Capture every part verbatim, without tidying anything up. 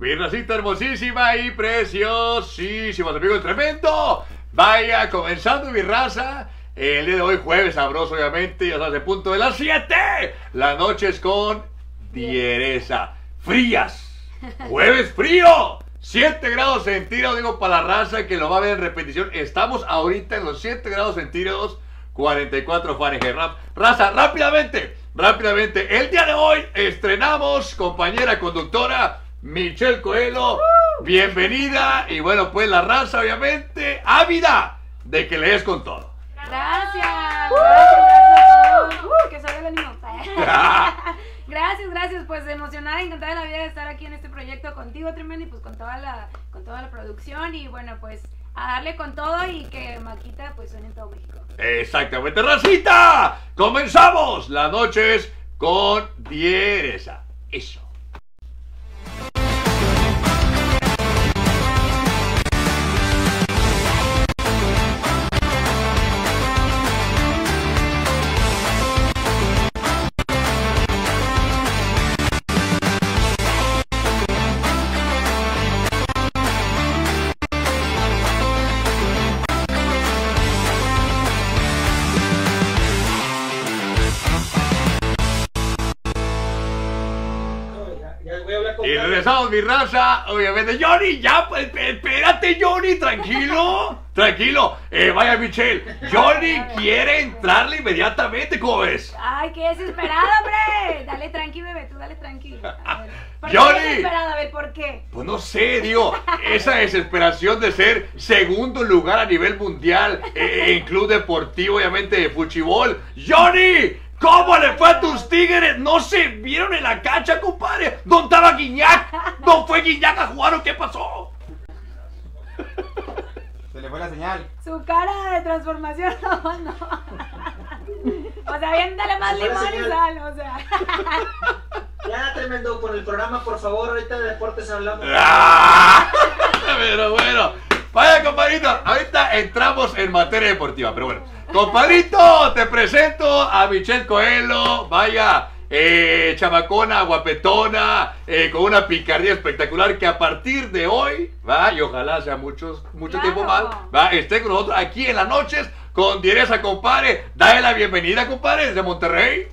Mi racita hermosísima y preciosísima, amigos, tremendo. Vaya, comenzando mi raza. El día de hoy, jueves sabroso, obviamente, ya sabes, de punto de las siete. Las noches con Diereza. Frías. Jueves frío. siete grados centígrados, digo, para la raza que lo va a ver en repetición. Estamos ahorita en los siete grados centígrados, cuarenta y cuatro Fahrenheit. Raza, rápidamente, rápidamente. El día de hoy estrenamos, compañera conductora, Michelle Coelho, bienvenida. Y bueno, pues la raza, obviamente, ávida de que le des con todo. Gracias, uh, gracias, gracias a todos. Uh, que soy el ánimo. Gracias, gracias, pues emocionada, encantada de la vida de estar aquí en este proyecto contigo, tremendo, y pues con toda la, con toda la producción. Y bueno, pues a darle con todo y que Maquita pues suene en todo México. Exactamente, racita. Comenzamos las noches con Diereza. Eso. Y regresamos, mi raza, obviamente. Johnny, ya, pues, espérate, Johnny, tranquilo, tranquilo. Eh, vaya, Michelle, Johnny quiere entrarle inmediatamente, ¿cómo ves? Ay, qué desesperada, hombre. Dale tranqui, bebé, tú dale tranqui. A ver, ¿por qué Johnny, desesperada? A ver, ¿por qué? Pues no sé, digo, esa desesperación de ser segundo lugar a nivel mundial eh, en club deportivo, obviamente, de fuchibol. Johnny, ¿cómo le fue a tus Tigres? ¿No se vieron en la cancha, compadre? ¿Dónde estaba Guiñac? ¿No fue Guiñac a jugar o qué pasó? Se le fue la señal. Su cara de transformación, no, no. O sea, aviéntale más limón y sal, o sea. Ya, tremendo, con el programa, por favor, ahorita de deportes hablamos. ¡Ah! Pero bueno, vaya, compadrito, ahorita entramos en materia deportiva, pero bueno. Compadrito, te presento a Michelle Coelho, vaya, eh, chamacona, guapetona, eh, con una picardía espectacular que a partir de hoy, va, y ojalá sea muchos, mucho Claro. tiempo más, va, esté con nosotros aquí en las noches con Diereza, compadre. Dale la bienvenida, compadre, desde Monterrey.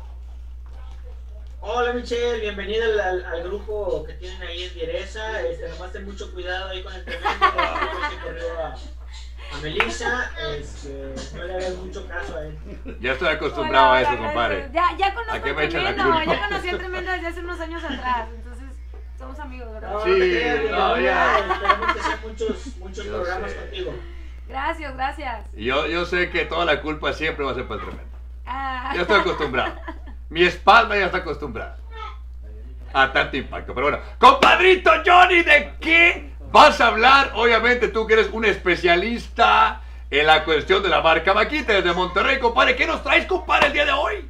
Hola, Michelle, bienvenida al, al, al grupo que tienen ahí en Diereza. Este, nomás ten mucho cuidado ahí con el tremendo, que corrió a, a Melissa, este, no le hagas mucho caso a él. Ya estoy acostumbrado Hola, a eso, hola, compadre. gracias. Ya, ya conozco ¿A qué al me echan la tremendo, culpa? ya conocí al tremendo desde hace unos años atrás, entonces somos amigos, ¿verdad? No, Sí, no te creas, no, bienvenida, ya. esperamos que sean muchos, muchos Yo programas sé. contigo. Gracias, gracias. Y Yo, yo sé que toda la culpa siempre va a ser para el tremendo. Ah. Ya estoy acostumbrado. Mi espalda ya está acostumbrada a tanto impacto. Pero bueno, compadrito Johnny, ¿de qué vas a hablar? Obviamente tú que eres un especialista en la cuestión de la marca Maquita desde Monterrey, compadre. ¿Qué nos traes, compadre, el día de hoy?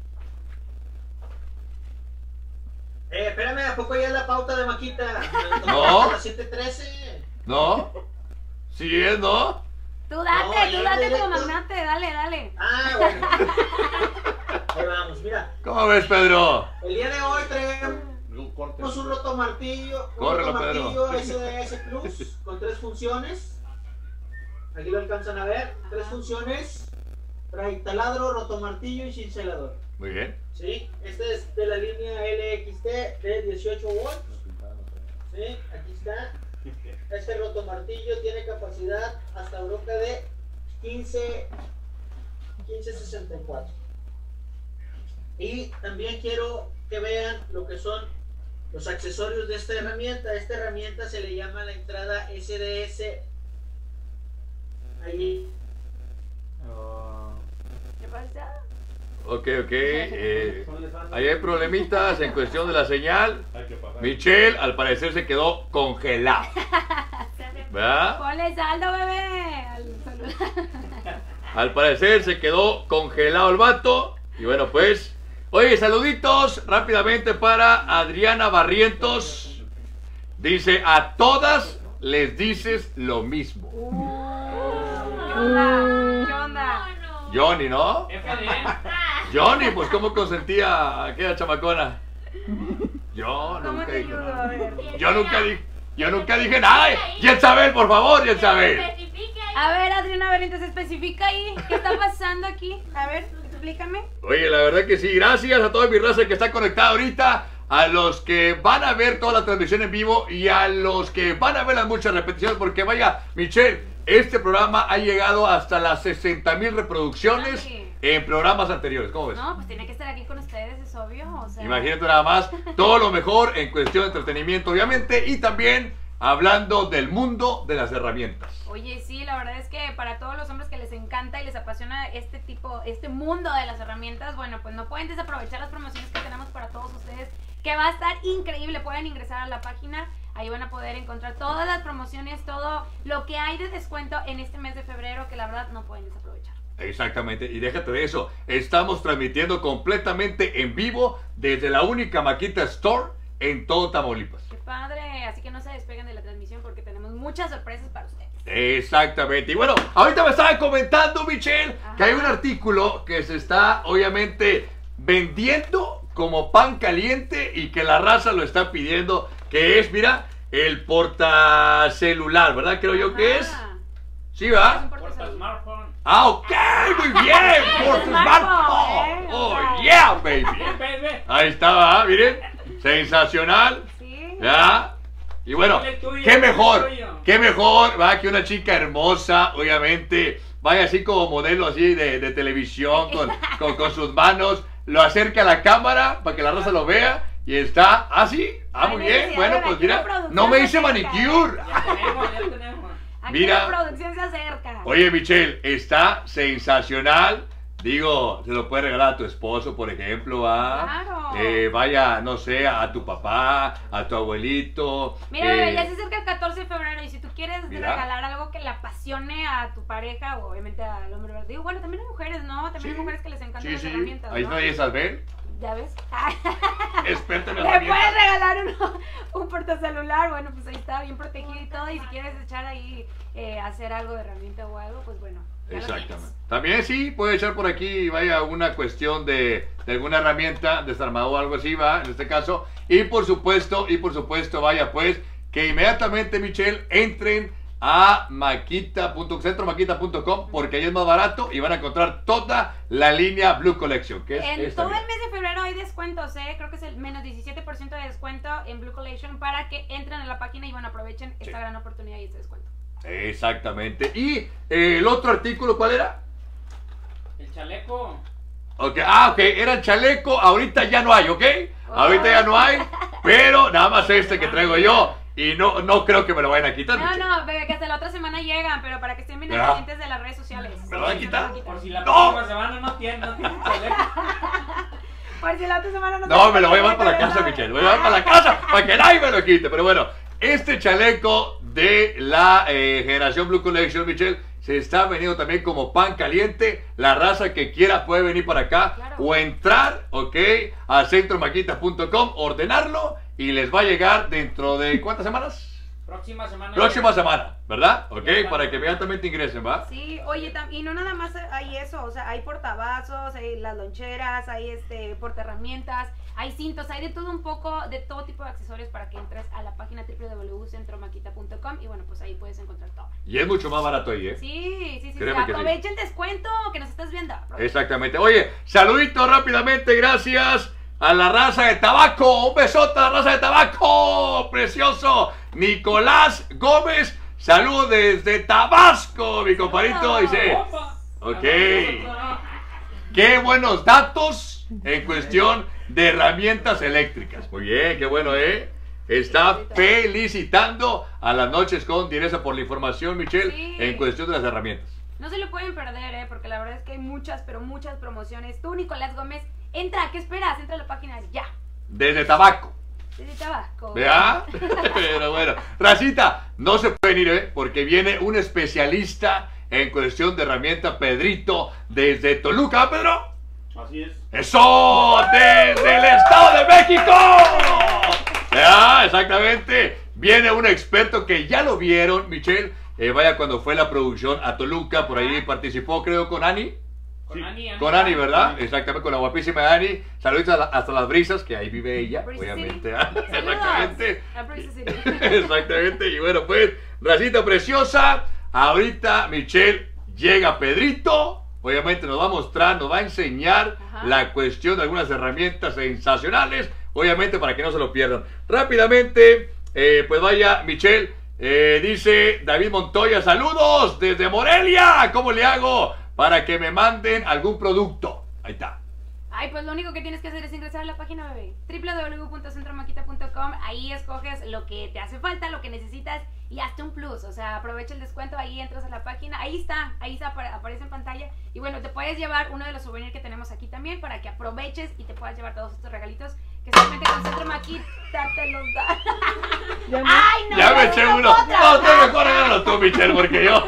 Eh, espérame, ¿a poco ya es la pauta de Maquita? No. A las siete trece. ¿No? ¿Sí es, no? Tú date, No, tú ya date directo. como magnate, dale, dale. Ah, bueno. Ahí vamos, mira. ¿Cómo ves, Pedro? El día de hoy traemos un roto martillo, un Córrelo, roto Pedro. martillo S D S Plus con tres funciones. Aquí lo alcanzan a ver. Tres funciones. Trae taladro, roto martillo y cincelador. Muy bien. ¿Sí? Este es de la línea L X T de dieciocho volts. ¿Sí? Aquí está. Este roto martillo tiene capacidad hasta bronca de quince sesenta y cuatro. Y también quiero que vean lo que son los accesorios de esta herramienta. Esta herramienta se le llama la entrada S D S. Ahí. ¿Qué pasa? Ok, ok. Eh, ahí hay problemitas en cuestión de la señal. Michelle, al parecer, se quedó congelado. ¿Verdad? Ponle saldo, bebé. Al celular. Al parecer se quedó congelado el vato. Y bueno, pues. Oye, saluditos rápidamente para Adriana Barrientos. Dice: a todas les dices lo mismo. ¿Qué onda? ¿Qué onda? Johnny, ¿no? Johnny, pues ¿cómo consentía a aquella chamacona? Yo ¿Cómo nunca te dije ayudo? A nada. ver. Yo nunca dije, yo nunca dije nada. Yelzabel, por favor, Yelzabel. Especifique ahí. A ver, Adriana, a ver, entonces especifica ahí. ¿Qué está pasando aquí? A ver, explícame. Oye, la verdad que sí, gracias a toda mi raza que está conectada ahorita, a los que van a ver toda la transmisión en vivo y a los que van a ver las muchas repeticiones, porque vaya, Michelle, este programa ha llegado hasta las sesenta mil reproducciones Ay. en programas anteriores. ¿Cómo ves? No, pues tiene que estar aquí con ustedes, es obvio. O sea, Imagínate nada más, todo lo mejor en cuestión de entretenimiento, obviamente, y también hablando del mundo de las herramientas. Oye, sí, la verdad es que para todos los hombres que les encanta y les apasiona este tipo, este mundo de las herramientas, bueno, pues no pueden desaprovechar las promociones que tenemos para todos ustedes, que va a estar increíble. Pueden ingresar a la página, ahí van a poder encontrar todas las promociones, todo lo que hay de descuento en este mes de febrero, que la verdad no pueden desaprovechar. Exactamente, y déjate de eso, estamos transmitiendo completamente en vivo desde la única Maquita Store en todo Tamaulipas. Qué padre, así que no se despeguen de la transmisión porque tenemos muchas sorpresas para ustedes. Exactamente, y bueno, ahorita me estaba comentando, Michelle, Ajá. que hay un artículo que se está obviamente vendiendo como pan caliente y que la raza lo está pidiendo, que es, mira, el portacelular, ¿verdad? Creo yo que es. Ajá. ¿Sí, Es un va? Porta portacelular. smartphone. Ah, ok, muy bien, por tu smartphone. ¿eh? Oh, yeah, baby. Ve, ve, ve. Ahí estaba, miren, sensacional, Sí. ¿ya? Y bueno, Dale tuyo, qué dale mejor, tuyo. qué mejor, va, que una chica hermosa, obviamente, vaya así como modelo así de, de televisión, con, con, con sus manos, lo acerca a la cámara para que la raza lo vea, y está así, ah, Ay, muy bien, necesidad bueno, de pues aquí la mira, producción no me se hice acerca, manicure. Ya tenemos, ya tenemos. Aquí Mira. la producción se acerca. Oye, Michelle, está sensacional. Digo, se lo puedes regalar a tu esposo, por ejemplo, ¿ah? Claro. Eh, vaya, no sé, a tu papá, a tu abuelito. Mira, eh, bebé, ya se acerca el catorce de febrero y si tú quieres Mira. regalar algo que le apasione a tu pareja o obviamente al hombre, ¿verdad? Digo, bueno, también hay mujeres, ¿no? También Sí. hay mujeres que les encantan Sí, las sí, herramientas, ahí ¿no? está Isabel, ¿Ya ves? experta en Le puedes herramientas. regalar uno, un portacelular, bueno, pues ahí está bien protegido y todo. Y si quieres echar ahí, eh, hacer algo de herramienta o algo, pues bueno. ya lo Exactamente. tienes. También sí, puede echar por aquí, vaya, una cuestión de, de alguna herramienta, desarmador o algo así, va, en este caso. Y por supuesto, y por supuesto, vaya, pues, que inmediatamente, Michelle, entren a maquita punto com, centro maquita punto com, porque ahí es más barato y van a encontrar toda la línea Blue Collection, que es En esta. todo mira. el mes de febrero hay descuentos, ¿eh? Creo que es el menos diecisiete por ciento de descuento en Blue Collection para que entren a la página y bueno, aprovechen esta Sí. gran oportunidad y este descuento. Exactamente. Y eh, el otro artículo, ¿cuál era? El chaleco. Okay. Ah, ok, era el chaleco, ahorita ya no hay, ¿ok? Ahorita ya no hay, pero nada más este que traigo yo y no, no creo que me lo vayan a quitar. No, Michelle. no, bebé, que hasta la otra semana llegan, pero para que estén bien Ya. pendientes de las redes sociales. ¿Me lo van a Sí, quitar? no me lo Por si la ¡No! próxima semana no tiene, no tiene chaleco. Por si la otra semana no No, te- me lo voy a llevar para la pero casa, no. Michelle. Voy a llevar para la casa para que nadie me lo quite. Pero bueno, este chaleco de la eh, generación Blue Collection, Michelle, se está vendiendo también como pan caliente. La raza que quiera puede venir para acá Claro. o entrar, ok, a centro maquita punto com, ordenarlo y les va a llegar dentro de ¿cuántas semanas? Próxima semana. Próxima semana, ¿verdad? Ok, Ya está. para que inmediatamente ingresen, ¿va? Sí, oye, tam- y no nada más hay eso, o sea, hay portavasos, hay las loncheras, hay este portaherramientas, hay cintos, hay de todo un poco, de todo tipo de accesorios para que entres a la página doble u doble u doble u punto centro maquita punto com y bueno, pues ahí puedes encontrar todo. Y es mucho más barato ahí, ¿eh? Sí, sí, sí, sí, Créeme que sí. aprovecha el descuento que nos estás viendo. Aprovecha. Exactamente. Oye, saludito rápidamente, gracias a la raza de Tabaco. Un besote a la raza de Tabaco. Precioso. Nicolás Gómez. Saludos desde Tabasco, mi compadrito. Dice, Opa. ok. Qué buenos datos en cuestión de herramientas eléctricas. Muy bien, qué bueno, ¿eh? Está felicitando a las noches con Direza por la información, Michelle, Sí. en cuestión de las herramientas. No se lo pueden perder, ¿eh? Porque la verdad es que hay muchas, pero muchas promociones. Tú, Nicolás Gómez, entra, ¿qué esperas? Entra a la página ya. Desde Tabaco. Desde Tabasco. ¿Vea? Pero bueno, Racita, no se pueden ir, ¿eh? Porque viene un especialista en cuestión de herramienta, Pedrito, desde Toluca, ¿ah, Pedro? Así es. ¡Eso! ¡Desde el Estado de México! ¿Vea? Exactamente. Viene un experto que ya lo vieron, Michelle. Eh, vaya, cuando fue la producción a Toluca, por ahí participó, creo, con Ani. Con Sí, Ani, Ani. con Ani, ¿verdad? Exactamente, con la guapísima Ani. Saludos a la- hasta las brisas, que ahí vive ella, Breezy obviamente. City. ¿ah? Exactamente. A Breezy City. Exactamente. Y bueno, pues, racita preciosa. Ahorita Michelle llega Pedrito. Obviamente nos va a mostrar, nos va a enseñar Ajá. la cuestión de algunas herramientas sensacionales. Obviamente para que no se lo pierdan. Rápidamente, eh, pues vaya, Michelle. eh, dice David Montoya, saludos desde Morelia. ¿Cómo le hago para que me manden algún producto? Ahí está. Ay, pues lo único que tienes que hacer es ingresar a la página, bebé. doble u doble u doble u punto centro maquita punto com. Ahí escoges lo que te hace falta, lo que necesitas y hazte un plus. O sea, aprovecha el descuento, ahí entras a la página. Ahí está, ahí está, apare- aparece en pantalla. Y bueno, te puedes llevar uno de los souvenirs que tenemos aquí también para que aproveches y te puedas llevar todos estos regalitos que solamente con Centro Maquita te los da. ¡Ay, no! Ya me no, eché no, uno. otra, No, tú otra. mejor hágalo tú, Michelle, porque yo.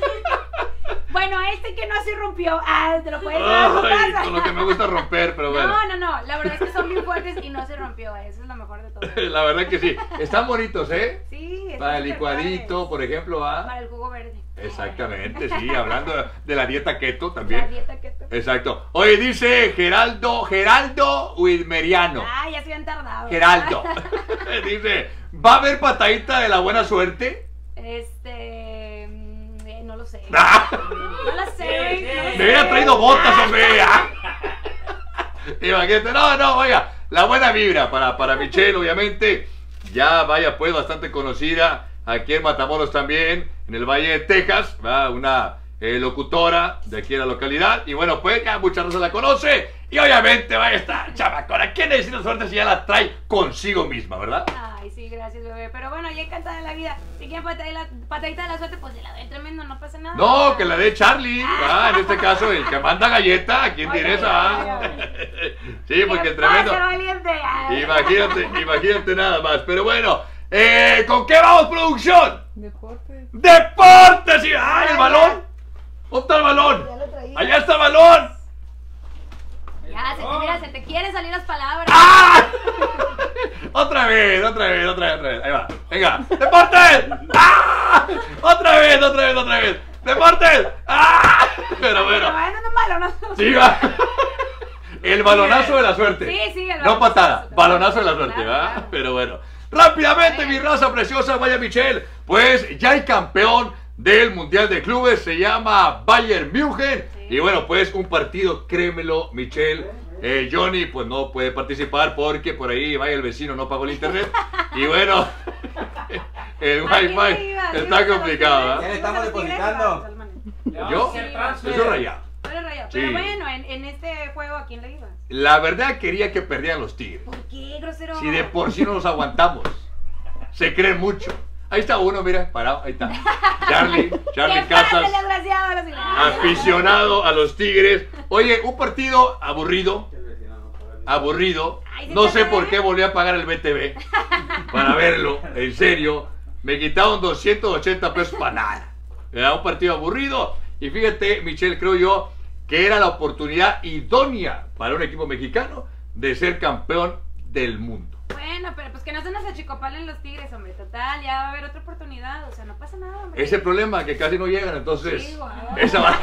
Bueno, este que no se rompió. Ah, te lo puedes llevar a tu Ay, casa. con lo que me gusta romper, pero bueno. No, no, no. La verdad es que son bien fuertes y no se rompió. Eso es lo mejor de todo. La verdad que sí. Están bonitos, ¿eh? Sí, están Para el súper licuadito, padres. por ejemplo, Para ¿va? el jugo verde. Exactamente, sí, hablando de la dieta keto La también. dieta keto. Exacto. Oye, dice Geraldo, Geraldo Wilmeriano. Ah, ya se habían tardado. Geraldo. Dice, ¿va a haber patadita de la buena suerte? Este. mm, eh, no lo sé. Ah, No lo sé, Sí, güey, sí. no lo me sé. hubiera traído botas, hombre. Ah. Imagínate, no, no, vaya, la buena vibra para, para Michelle, obviamente. Ya vaya, pues, bastante conocida aquí en Matamoros también, en el Valle de Texas, ¿va? Una eh, locutora de aquí en la localidad. Y bueno, pues ya mucha raza la conoce. Y obviamente vaya esta chamacona. ¿Quién necesita suerte si ya la trae consigo misma, verdad? Ay, sí, gracias, bebé. Pero bueno, ya encantada de la vida. Si quieren patadita, patadita de la suerte, pues se la doy tremendo, no pasa nada. No, que la dé Charlie, ¿va? En este caso, el que manda galleta, ¿a quién Oye, tiene esa? ¿va? oye, Sí, porque ¿Qué el tremendo. pasa, valiente? Ay. Imagínate, imagínate nada más. Pero bueno, eh, ¿con qué vamos, producción? Deporte. ¡Deportes! Y- ¡Ay, el balón! ¿Dónde está el balón? Ya lo traía. ¡Allá está el balón! Ya, se te, mira, se te quieren salir las palabras. ¡Ah! Otra vez, otra vez, otra vez, otra vez. Ahí va. Venga. ¡Deportes! ¡Ah! Otra vez, otra vez, otra vez. ¡Deportes! ¡Ah! Pero bueno. Pero bueno, no malo, no. Sí, va. El balonazo de la suerte. Sí, sí, el No balonazo patada, de la suerte. balonazo de la suerte, Claro, ¿verdad? claro. Pero bueno. Rápidamente, mi raza preciosa, vaya Michelle. Pues ya hay campeón del Mundial de Clubes, se llama Bayern München. Sí. Y bueno, pues un partido, créemelo, Michelle. Eh, Johnny, pues no puede participar porque por ahí vaya el vecino, no pagó el internet. Y bueno, el ¿A quién le wifi ibas? está ¿Ibas a los complicado, Tigres? ¿verdad? Ya le ¿Ibas estamos a los Tigres? depositando. Salman. Le vamos ¿Yo? a hacer transfer. Yo soy rayado. Tú eres rayado. Sí. Pero bueno, en, en este juego, ¿a quién le ibas? La verdad quería que perdieran los Tigres. ¿Por qué, grosero? Si de por sí no los aguantamos. Se creen mucho. Ahí está uno, mira, parado, ahí está. Charlie, Charlie ¿Qué pasa, Casas, desgraciado? Ahora sí. aficionado a los Tigres. Oye, un partido aburrido, aburrido. Ay, ¿sí No te sé fue? por qué volví a pagar el B T V para verlo, en serio. Me quitaron doscientos ochenta pesos para nada. Era un partido aburrido. Y fíjate, Michelle, creo yo que era la oportunidad idónea para un equipo mexicano de ser campeón del mundo. Bueno, pero pues que no se nos achicopalen los Tigres, hombre. Total, ya va a haber otra oportunidad. O sea, no pasa nada, hombre. Ese problema que casi no llegan, entonces Sí, guau. esa va-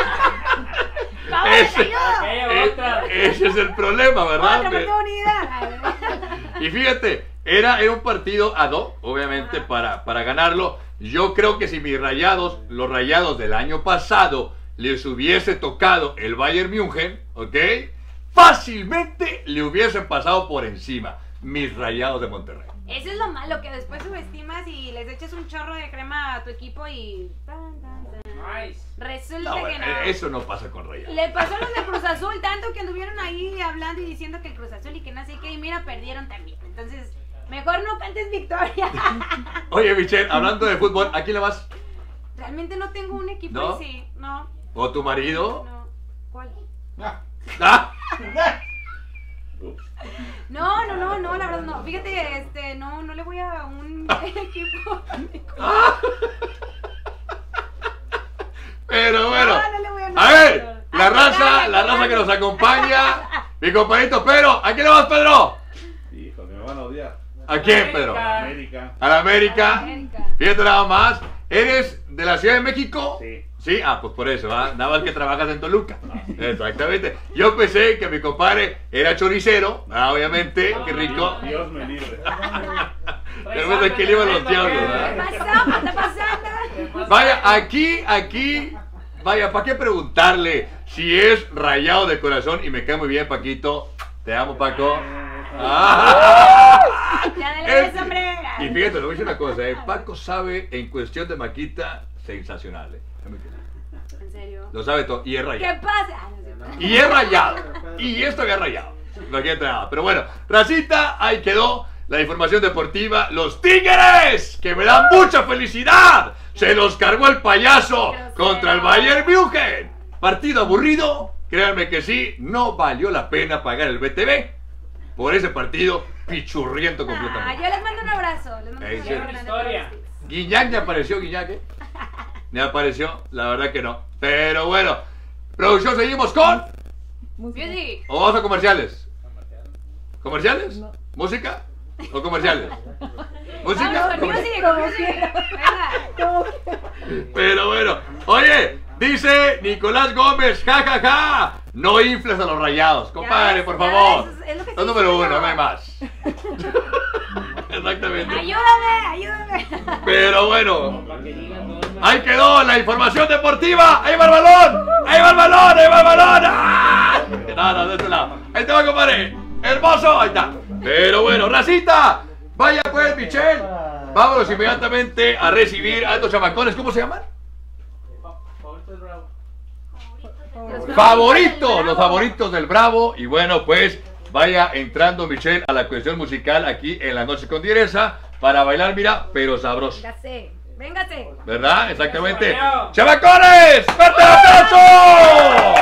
¡Vamos, ese, ayuda! Ok, e- otra. ese es el problema, ¿verdad? ¡Otra oportunidad! Y fíjate, era, era un partido ad hoc, obviamente, Ajá. para, para ganarlo. Yo creo que si mis rayados, los rayados del año pasado, les hubiese tocado el Bayern München, ¿ok? Fácilmente le hubiesen pasado por encima mis rayados de Monterrey. Eso es lo malo, que después subestimas y les eches un chorro de crema a tu equipo y... tan, tan, tan. Nice. Resulta No, que bueno, no. eso no pasa con rayados. Le pasó a los de Cruz Azul, tanto que anduvieron ahí hablando y diciendo que el Cruz Azul y que no sé qué, y mira, perdieron también. Entonces, mejor no cantes victoria. Oye, Michelle, hablando de fútbol, ¿a quién le vas? Realmente no tengo un equipo ¿No? en sí, no. ¿O tu marido? No. ¿Cuál? Ah, No, no, no, no, la verdad no. Fíjate, este, no, no le voy a un equipo. pero bueno. No, no le voy a A nada. ver, la Ah, raza, claro, la raza claro. que nos acompaña, mi compañito Pedro, ¿a quién le vas, Pedro? Hijo, me van a odiar. ¿A quién, Pedro? América. A la América. América. Fíjate nada más, ¿eres de la Ciudad de México? Sí. Sí, ah, pues por eso, ¿ah? Nada más que trabajas en Toluca. Exactamente. Yo pensé que mi compadre era choricero, ah, obviamente, qué rico. Dios me libre. Pero bueno, aquí le iban los diablos, ¿Qué ¿verdad? pasó? ¿Qué está pasando? Vaya, aquí, aquí, vaya, ¿para qué preguntarle si es rayado de corazón? Y me cae muy bien, Paquito. Te amo, Paco. Ah. Ya dale Es- beso, hombre. Y fíjate, le voy a decir una cosa, ¿eh? Paco sabe en cuestión de maquita, sensacional, ¿eh? ¿En serio? Lo sabe todo, y es ¿Qué rayado. pasa? Ah, no es cierto. Y es rayado. Y esto había rayado. Imagínate nada. Pero bueno, racita, ahí quedó la información deportiva. Los Tigres, que me dan mucha felicidad. Se los cargó el payaso contra el Bayern München. Partido aburrido. Créanme que sí, no valió la pena pagar el B T V por ese partido pichurriento Ah, completamente. yo les mando un abrazo. Les mando Ey, un sí. abrazo grande a Historia. todos los Tigres. Guiñac ya apareció, Guiñac, ¿eh? ¿Me apareció? La verdad que no. Pero bueno, producción, seguimos con. Music. ¿O vamos a comerciales? ¿Comerciales? ¿Música? ¿O comerciales? ¿Música? Vamos con Comerciales. music. Venga. Pero bueno, oye, dice Nicolás Gómez, ja, ja, ja, no infles a los rayados. Compadre, ves, por ya favor. ves, es lo que Es estoy número uno, diciendo. no hay más. Exactamente. Ayúdame, ayúdame. Pero bueno, Para que digan todo el ahí quedó la información deportiva. Ahí va el balón, ahí va el balón, ahí va el balón. ¡Ah! No, no, de este lado. Ahí te va, compadre. Hermoso, ahí está. Pero bueno, racita. Vaya pues, Michelle. Vámonos inmediatamente a recibir a estos chamacones. ¿Cómo se llaman? favorito del Bravo. Los Favoritos, los favoritos del Bravo. Y bueno, pues vaya entrando Michelle a la cuestión musical aquí en La Noche con Diereza para bailar, mira, pero sabroso. Véngase, véngase. ¿Verdad? Exactamente. Eso, ¡Chamacones! ¡Fuerte el aplauso!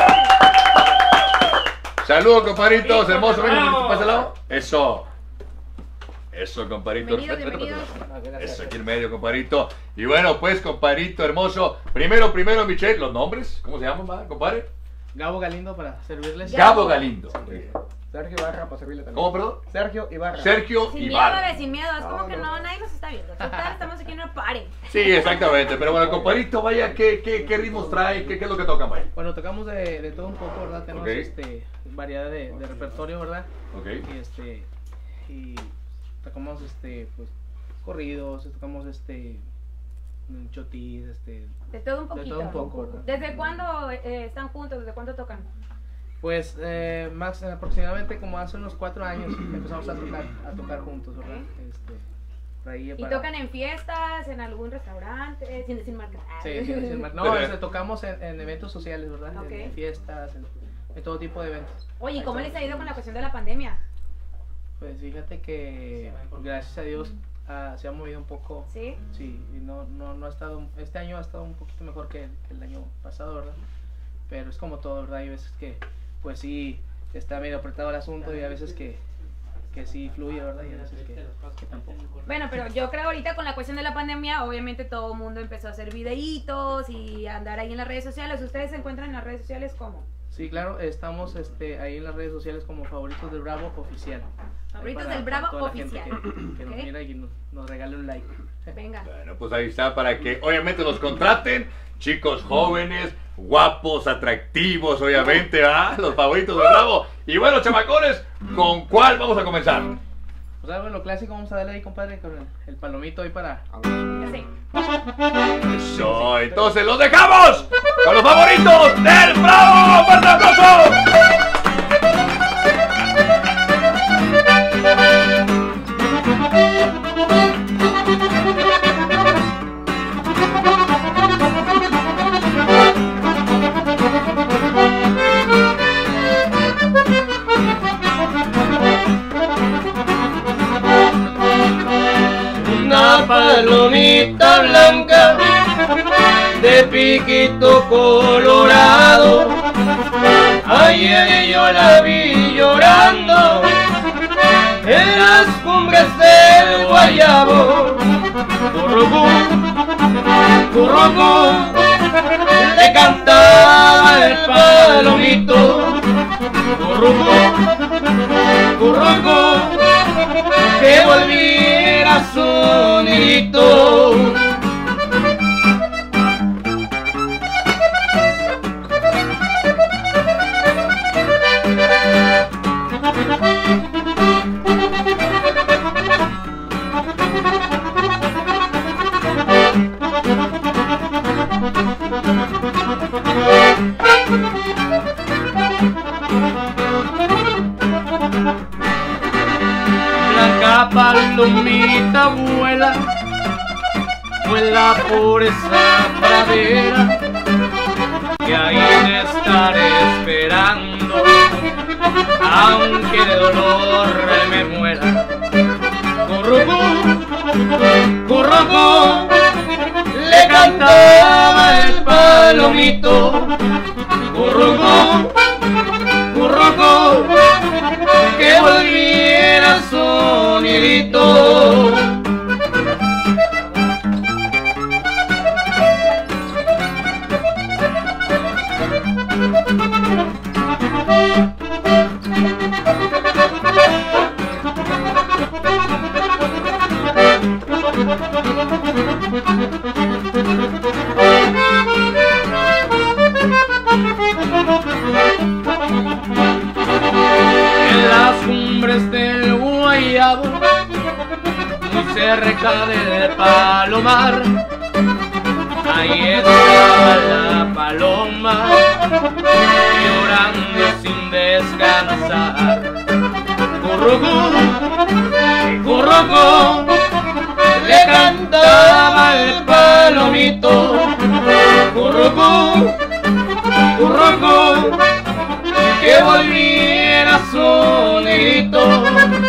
Saludos, compadritos, hermoso. Ven, Bravo. pasa al lado. Eso. Eso, compadrito. Bienvenidos, Vete, vete, bienvenidos. vete. Eso, aquí en medio, compadrito. Y bueno, pues, compadrito hermoso. Primero, primero, Michelle, los nombres. ¿Cómo se llaman, va, compadre? Gabo Galindo para servirles. Gabo Galindo. Sergio Ibarra para servirle también. ¿Cómo, perdón? Sergio Ibarra. Sergio Sin miedo, Ibarra. bebé, sin miedo. Es como que no, nadie nos está viendo. Total, estamos aquí en el party. Sí, exactamente. Pero bueno, compadrito, vaya, ¿qué, qué, qué ritmos trae? ¿Qué, qué es lo que tocan, vaya? Bueno, tocamos de, de todo un poco, ¿verdad? Tenemos Ok. este, variedad de, de repertorio, ¿verdad? Ok. Y este y tocamos este pues corridos, tocamos este chotis, este De todo un de poquito. todo un poco, ¿verdad? ¿Desde cuándo eh, están juntos? ¿Desde cuándo tocan? Pues eh, más aproximadamente como hace unos cuatro años empezamos a tocar, a tocar juntos, ¿verdad? Este, por ahí ¿Y para- tocan en fiestas, en algún restaurante? Eh, sin decir marca. Sí, sí, sí, no, este, tocamos en, en eventos sociales, ¿verdad? Ok. En, en fiestas, en, en todo tipo de eventos. Oye, ¿y cómo les ha ido con la cuestión de la pandemia? Pues fíjate que gracias a Dios ah, se ha movido un poco. ¿Sí? Sí, y no, no, no ha estado, este año ha estado un poquito mejor que el, que el año pasado, ¿verdad? Pero es como todo, ¿verdad? Hay veces que, pues sí, está medio apretado el asunto y hay veces que, que sí fluye, ¿verdad? Y hay veces que, que tampoco. Bueno, pero yo creo ahorita con la cuestión de la pandemia, obviamente todo el mundo empezó a hacer videitos y a andar ahí en las redes sociales. ¿Ustedes se encuentran en las redes sociales cómo? Sí, claro, estamos este, ahí en las redes sociales como Favoritos del Bravo Oficial. Ahí Favoritos para- del para Bravo toda la gente Oficial. Que, que nos Ok. mira y nos, nos regale un like. Venga. Bueno, pues ahí está para que obviamente los contraten. Chicos jóvenes, guapos, atractivos, obviamente, ¿verdad? Los favoritos del Bravo. Y bueno, chamacones, ¿con cuál vamos a comenzar? Pues algo de lo clásico, vamos a darle ahí, compadre, con el, el palomito ahí para... Así. Eso, entonces los dejamos con los favoritos del Bravo. ¡Fuerte aplauso! Una palomita blanca de piquito colorado. Ayer yo la vi llorando en las cumbres del Guayabo. Currucú, currucú, le cantaba el palomito. Currucú, currucú, que volviera su nidito. palomita vuela, vuela por esa pradera, que ahí te estaré esperando, aunque de dolor me muera. Currucú, currucú, le cantaba el palomito. Currucú, currucú, que volviera sonidito. En las cumbres del Guayabo, muy cerca del Palomar, ahí estaba la paloma, llorando sin descansar. Currucú, currucú, le cantaba el palomito. Currucú, currucú, que volviera sonidito.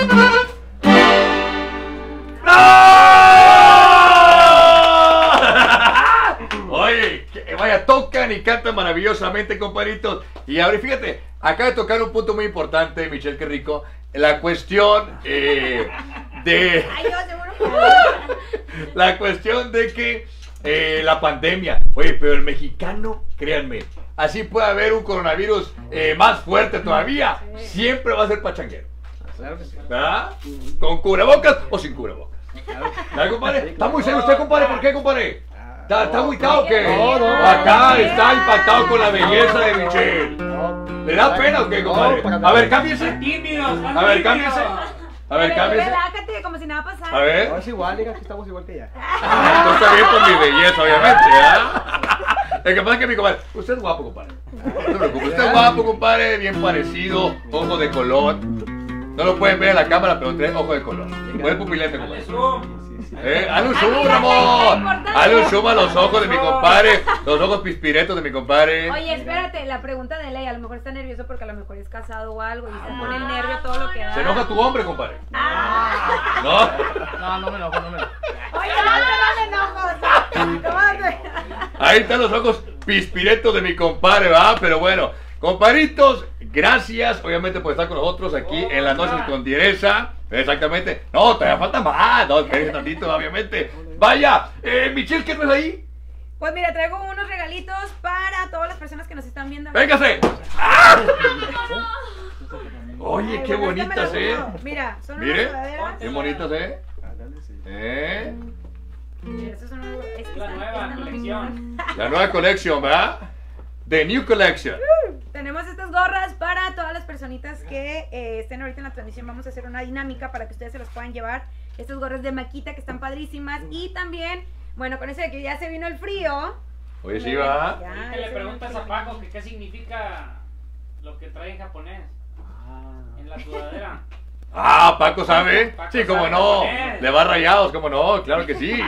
Oye, que- vaya, tocan y cantan maravillosamente, compadritos. Y ahora fíjate, acaba de tocar un punto muy importante, Michelle, qué rico. La cuestión eh, de. Ay, yo seguro que La cuestión de que eh, la pandemia. Oye, pero el mexicano, créanme, así puede haber un coronavirus eh, más fuerte todavía. Siempre va a ser pachanguero. Claro que sí. ¿Verdad? ¿Con cubrebocas o sin cubrebocas? ¿Verdad, compadre? ¿Está muy serio usted, compadre? ¿Por qué, compadre? ¿Está, está agüitado o qué? No, no, Acá no. está impactado con la belleza de Michelle. ¿Le da pena o qué, compadre? A ver, cámbiese. Tímidos, A ver, cámbiese. A ver, cámbiese. Relájate, como si nada pasara. A ver. No, es igual, diga que estamos igual que ella. Ah, tú está bien por mi belleza, obviamente, ¿verdad? El que pasa es que mi compadre, usted es guapo, compadre. No se preocupe, usted es guapo, compadre, bien parecido, ojo de color. No lo pueden ver en la cámara, pero trae ojo de color. Buen pupilete, compadre. Eh, hazle un zoom, Ramón. Hazle un zoom a los ojos de mi compadre, los ojos pispiretos de mi compadre. Oye, espérate, la pregunta de Ley, a lo mejor está nervioso porque a lo mejor es casado o algo y se pone el nervio todo lo que da. Se enoja tu hombre, compadre. Ah. ¿No? No, no me enojo, no me enojo. Oye, no, no me enojo. Tómate. Ahí están los ojos pispiretos de mi compadre, ¿va? Pero bueno, compadritos, gracias obviamente por estar con nosotros aquí en las noches con Diereza. Exactamente. No, todavía falta más. No, espérense tantito, obviamente. Vaya, eh, Michelle, ¿qué no es ahí? Pues mira, traigo unos regalitos para todas las personas que nos están viendo. ¡Véngase! ¡Ah! Oye, Ay, qué bueno, este me bonitas, lo ¿eh? pongo. Mira, son unas Mire, sudaderas. qué bonitas, ¿eh? ¿Eh? Mira, estos son unos- es que La están- nueva están muy colección. bien. La nueva colección, ¿verdad? The New Collection. Tenemos estas gorras para todas las personitas que eh, estén ahorita en la transmisión. Vamos a hacer una dinámica para que ustedes se las puedan llevar. Estas gorras de maquita que están padrísimas. Y también, bueno, con eso de que ya se vino el frío. Oye, sí, va. Ya, Oye, ya que se le vino preguntas el a frío. Paco que qué significa lo que trae en japonés en la sudadera. Ah, Paco sabe. Paco Sí, cómo sabe no. japonés. Le va Rayados, cómo no. Claro que sí.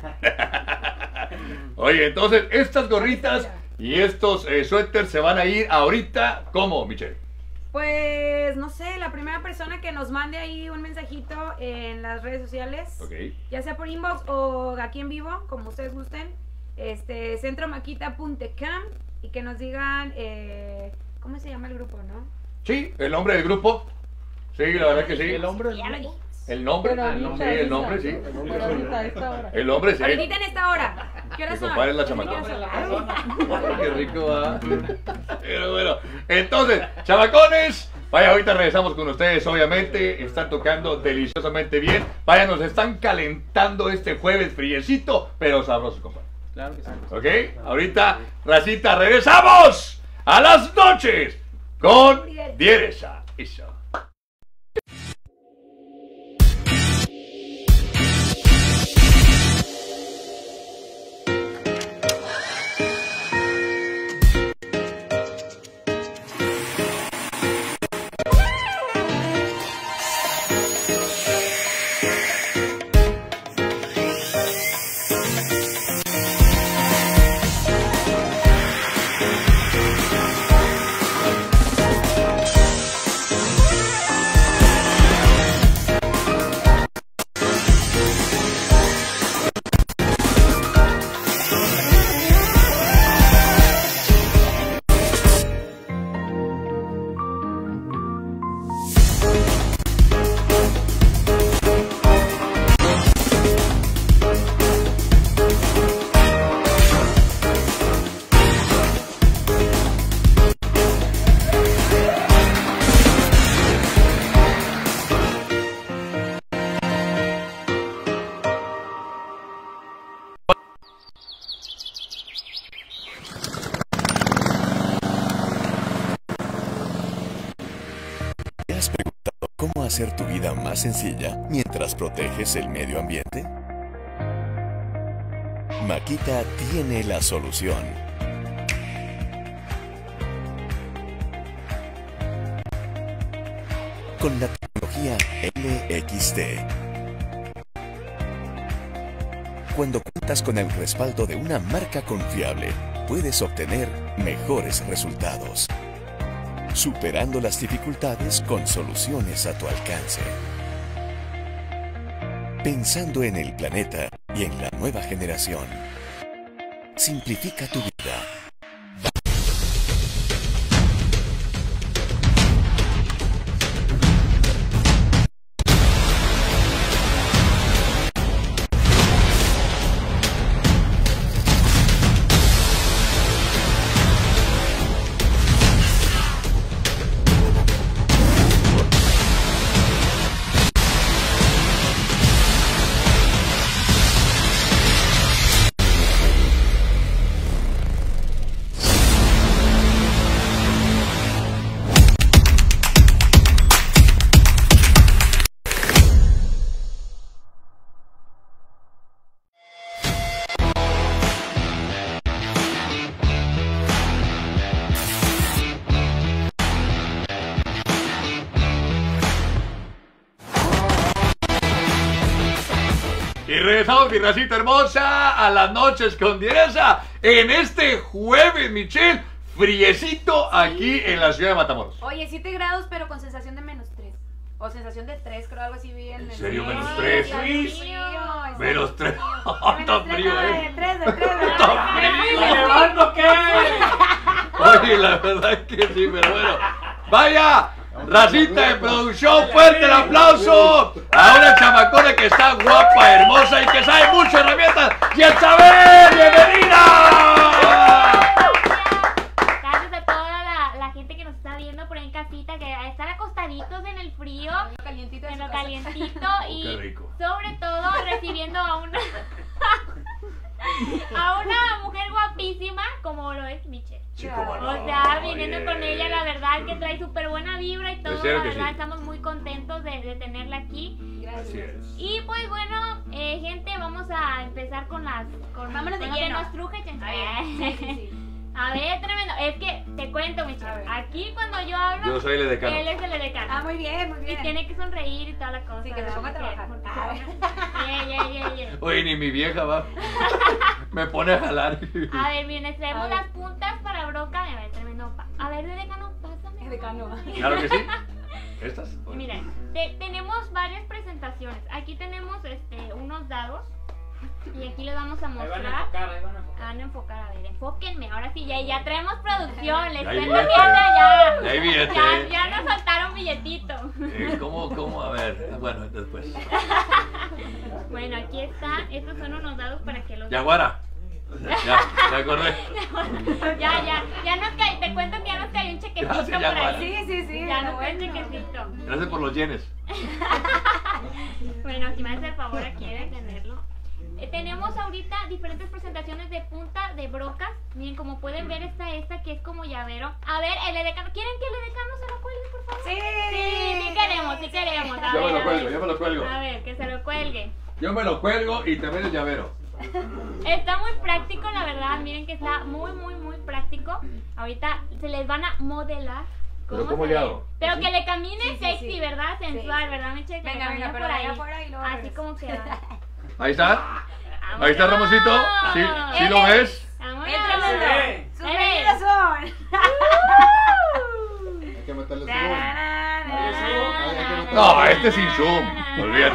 Oye, entonces, estas gorritas y estos eh, suéteres se van a ir ahorita. ¿Cómo, Michelle? Pues, no sé, la primera persona que nos mande ahí un mensajito en las redes sociales. Ok. Ya sea por inbox o aquí en vivo, como ustedes gusten. Este, centromaquita punto com y que nos digan eh, ¿cómo se llama el grupo, no? Sí, el nombre del grupo. Sí, la verdad que sí. El hombre. Ya lo dijimos. El nombre. Pero Ah, ahorita, no, sí, el ahorita. nombre, sí. Pero ahorita, a esta hora. El nombre, sí. Ahorita en esta hora. ¿Qué hora Mi son? compadre es la ¿Qué hora chamacona. son? La Ay. persona. Qué rico va. Pero bueno, entonces, chamacones, vaya, ahorita regresamos con ustedes, obviamente. Están tocando deliciosamente bien. Vaya, nos están calentando este jueves friecito, pero sabroso, compadre. Claro que sí. ¿Ok? Ahorita, racita, regresamos a las noches con Diereza. Eso. hacer tu vida más sencilla mientras proteges el medio ambiente? Makita tiene la solución. Con la tecnología L X T. Cuando cuentas con el respaldo de una marca confiable, puedes obtener mejores resultados, superando las dificultades con soluciones a tu alcance. Pensando en el planeta y en la nueva generación. Simplifica tu vida. Y regresamos, mi racita hermosa, a las noches con Diereza. En este jueves, Michelle, friecito aquí en la ciudad de Matamoros. Oye, siete grados, pero con sensación de menos tres. O sensación de tres, creo, algo así bien. ¿En serio, menos Ay, tres? Dios Sí. mío, está Menos tres. frío. Está Menos frío, tres, eh. de tres, de tres, de Está tres. frío. ¿Me levanto qué? Oye, la verdad es que sí, pero bueno. Vaya, racita de producción, fuerte el aplauso a una chamacona que está guapa, hermosa y que sabe mucho de herramientas. ¡Y el saber! ¡Bienvenida! Gracias a toda la, la gente que nos está viendo por ahí en casita, que están acostaditos en el frío, En lo calientito de en su lo casa. calientito y Qué rico. sobre todo recibiendo a una a una mujer guapísima como lo es Michelle. Sí, cómo no. O sea, viniendo Oye. con ella, la verdad que trae súper buena vibra y todo, Pues claro la que verdad sí. estamos muy contentos de, de tenerla aquí. Gracias. Así es. Y pues bueno, eh, gente, vamos a empezar con las con, Vámonos de con lo que lleno. nos truje, gente. A ver, sí, sí, sí. A ver, tremendo. Es que te cuento, A Michelle. ver. Aquí cuando yo hablo, Yo soy el edecano. él es el edecano. Ah, muy bien, muy Y bien. tiene que sonreír y toda la cosa. Sí, que se ponga a ¿verdad? trabajar. Porque Ah. se ponga- Yeah, yeah, yeah, yeah. Oye, ni mi vieja va. Me pone a jalar. A ver, miren, les traemos A ver. las puntas para broca. A ver, tremendo. pa- A ver, edecano, pásame. Edecano. Claro que sí. ¿Estas? Y miren, te- tenemos varias presentaciones. Aquí tenemos este, unos dados. Y aquí les vamos a Ahí van a mostrar. enfocar, ahí van a enfocar. Van a enfocar, a ver, enfóquenme. Ahora sí, ya, ya traemos producción. Les Ya hay estoy billete. viendo ya. Ya hay billete. Ya, ya nos soltaron billetito. Eh, ¿Cómo, cómo? A ver, bueno, después. Bueno, aquí está. Estos son unos dados para que los. Yaguara. Ya, ya acordé. Ya, ya. Ya nos cayó. Te cuento que ya nos cayó un chequecito Gracias, por Yaguara. ahí. Sí, sí, sí. Ya está nos cayó un bueno. chequecito. Gracias por los yenes. Bueno, si me hace el favor aquí de tenerlo. Eh, tenemos ahorita diferentes presentaciones de punta de brocas. Miren, como pueden ver, está esta que es como llavero. A ver, el edecano. ¿Quieren que el edecano se lo cuelgue, por favor? Sí. Sí, sí queremos, sí queremos. A Yo me ver, lo a cuelgo, ver. yo me lo cuelgo. A ver, que se lo cuelgue. Yo me lo cuelgo y también el llavero. Está muy práctico, la verdad. Miren que está muy, muy, muy práctico. Ahorita se les van a modelar. ¿Pero ¿Cómo cómo se le ve? hago? Pero ¿Así? que le camine Sí, sí, sexy, sí. ¿verdad? Sí, Sensual, sí. ¿verdad, Michelle? Que le Venga, camine venga, pero por de ahí. allá afuera y luego Así regreso. como que va. Ahí está. Ahí está Ramosito. ¿Sí, sí lo ves? ¡Vámonos! El tremendo. Sí. Sus Eh. medidas son. Hay que meterle zoom. Tararara. No, este es sin zoom. Olvídate.